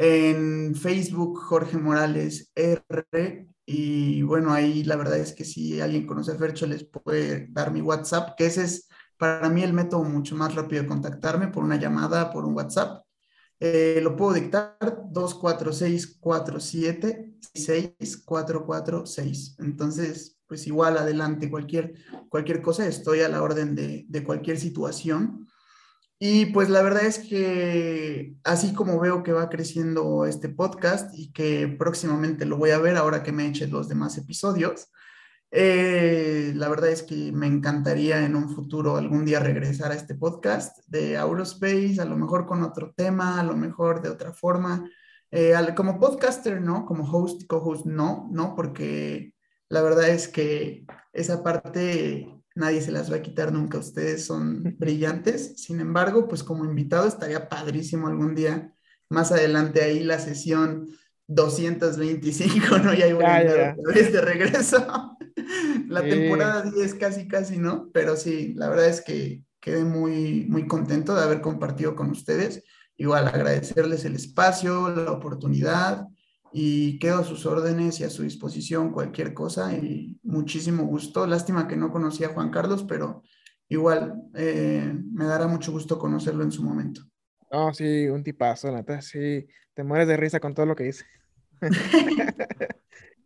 En Facebook, Jorge Morales R. Y bueno, ahí la verdad es que si alguien conoce a Fercho, les puede dar mi WhatsApp, que ese es para mí el método mucho más rápido de contactarme por una llamada, por un WhatsApp. Eh, lo puedo dictar dos cuatro seis cuatro siete seis cuatro cuatro seis. Entonces, pues igual adelante, cualquier, cualquier cosa, estoy a la orden de, de cualquier situación. Y pues la verdad es que así como veo que va creciendo este podcast y que próximamente lo voy a ver ahora que me eche los demás episodios, eh, la verdad es que me encantaría en un futuro algún día regresar a este podcast de Aurospace, a lo mejor con otro tema, a lo mejor de otra forma. Eh, al- como podcaster, ¿no? Como host, co-host, no, ¿no? Porque la verdad es que esa parte nadie se las va a quitar nunca. Ustedes son brillantes. Sin embargo, pues como invitado estaría padrísimo algún día más adelante ahí la sesión doscientos veinticinco, ¿no? Y ahí voy a Ya, ya, andar ya. otra vez de regreso. La Sí. temporada diez casi, casi, ¿no? Pero sí, la verdad es que quedé muy, muy contento de haber compartido con ustedes. Igual agradecerles el espacio, la oportunidad y quedo a sus órdenes y a su disposición cualquier cosa y muchísimo gusto. Lástima que no conocía a Juan Carlos, pero igual eh, me dará mucho gusto conocerlo en su momento. No, sí, un tipazo, la neta, sí. Te mueres de risa con todo lo que dice.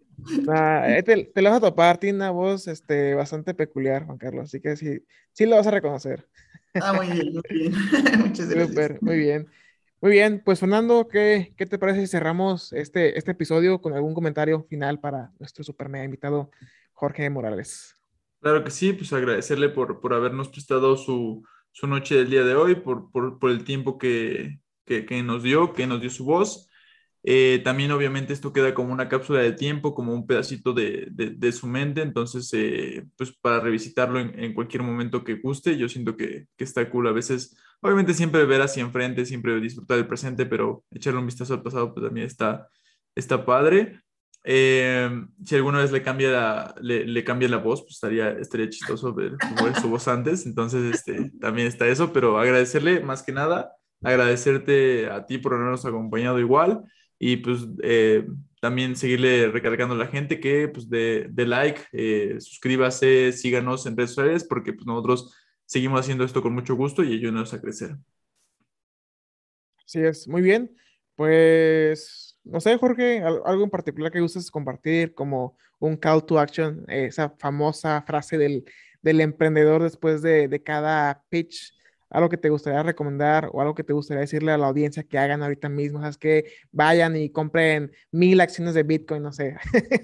Nah, eh, te, te lo vas a topar, tiene una voz este, bastante peculiar, Juan Carlos, así que sí, sí lo vas a reconocer. Ah, muy bien, muy bien. Muchas gracias. Súper, muy bien. Muy bien, pues Fernando, ¿qué, qué te parece si cerramos este, este episodio con algún comentario final para nuestro super mega invitado Jorge Morales? Claro que sí, pues agradecerle por, por habernos prestado su, su noche del día de hoy, por, por, por el tiempo que, que, que nos dio, que nos dio su voz. Eh, también obviamente esto queda como una cápsula de tiempo, como un pedacito de, de, de su mente, entonces eh, pues para revisitarlo en, en cualquier momento que guste, yo siento que, que está cool. A veces, obviamente siempre ver hacia enfrente, siempre disfrutar del presente, pero echarle un vistazo al pasado pues también está, está padre. Eh, si alguna vez le cambia la, le, le cambia la voz, pues estaría, estaría chistoso ver cómo era su voz antes, entonces este, también está eso, pero agradecerle más que nada, agradecerte a ti por habernos acompañado igual. Y pues eh, también seguirle recargando a la gente que pues de, de like, eh, suscríbase, síganos en redes sociales porque pues nosotros seguimos haciendo esto con mucho gusto y ayúdanos a crecer. Así es, muy bien. Pues, no sé, Jorge, al- algo en particular que gustes compartir, como un call to action, eh, esa famosa frase del, del emprendedor después de, de cada pitch, algo que te gustaría recomendar o algo que te gustaría decirle a la audiencia que hagan ahorita mismo, sabes que vayan y compren mil acciones de Bitcoin, no sé.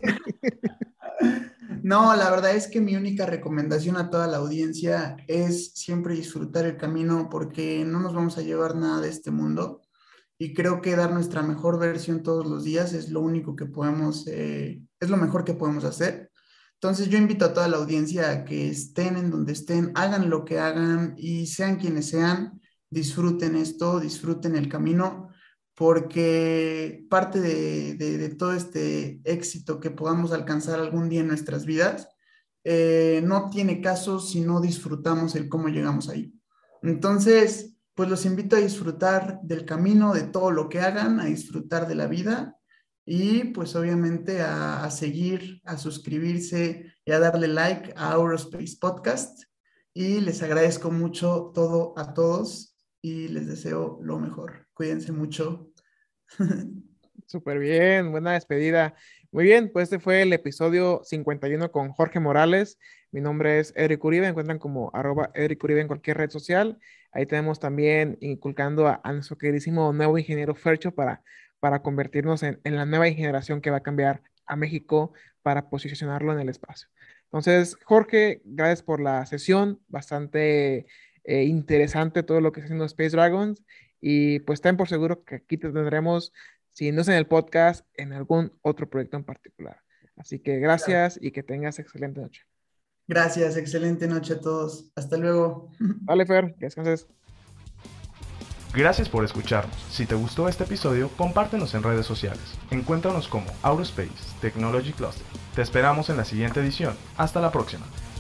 No, la verdad es que mi única recomendación a toda la audiencia es siempre disfrutar el camino porque no nos vamos a llevar nada de este mundo y creo que dar nuestra mejor versión todos los días es lo único que podemos, eh, es lo mejor que podemos hacer. Entonces yo invito a toda la audiencia a que estén en donde estén, hagan lo que hagan y sean quienes sean, disfruten esto, disfruten el camino porque parte de, de, de todo este éxito que podamos alcanzar algún día en nuestras vidas, eh, no tiene caso si no disfrutamos el cómo llegamos ahí. Entonces, pues los invito a disfrutar del camino, de todo lo que hagan, a disfrutar de la vida y pues obviamente a, a seguir, a suscribirse y a darle like a Aurospace Podcast. Y les agradezco mucho todo a todos y les deseo lo mejor. Cuídense mucho. Súper bien, buena despedida. Muy bien, pues este fue el episodio cincuenta y uno con Jorge Morales. Mi nombre es Eric Uribe, me encuentran como arroba Eric Uribe en cualquier red social. Ahí tenemos también inculcando a, a nuestro queridísimo nuevo ingeniero Fercho para, para convertirnos en, en la nueva generación que va a cambiar a México para posicionarlo en el espacio. Entonces, Jorge, gracias por la sesión, bastante eh, interesante todo lo que está haciendo Space Dragons. Y pues ten por seguro que aquí te tendremos, si no es en el podcast, en algún otro proyecto en particular. Así que Claro. gracias y que tengas excelente noche. Gracias, excelente noche a todos. Hasta luego. Vale, Fer, que descanses. Gracias por escucharnos. Si te gustó este episodio, compártenos en redes sociales. Encuéntranos como Aurospace Technology Cluster. Te esperamos en la siguiente edición. Hasta la próxima.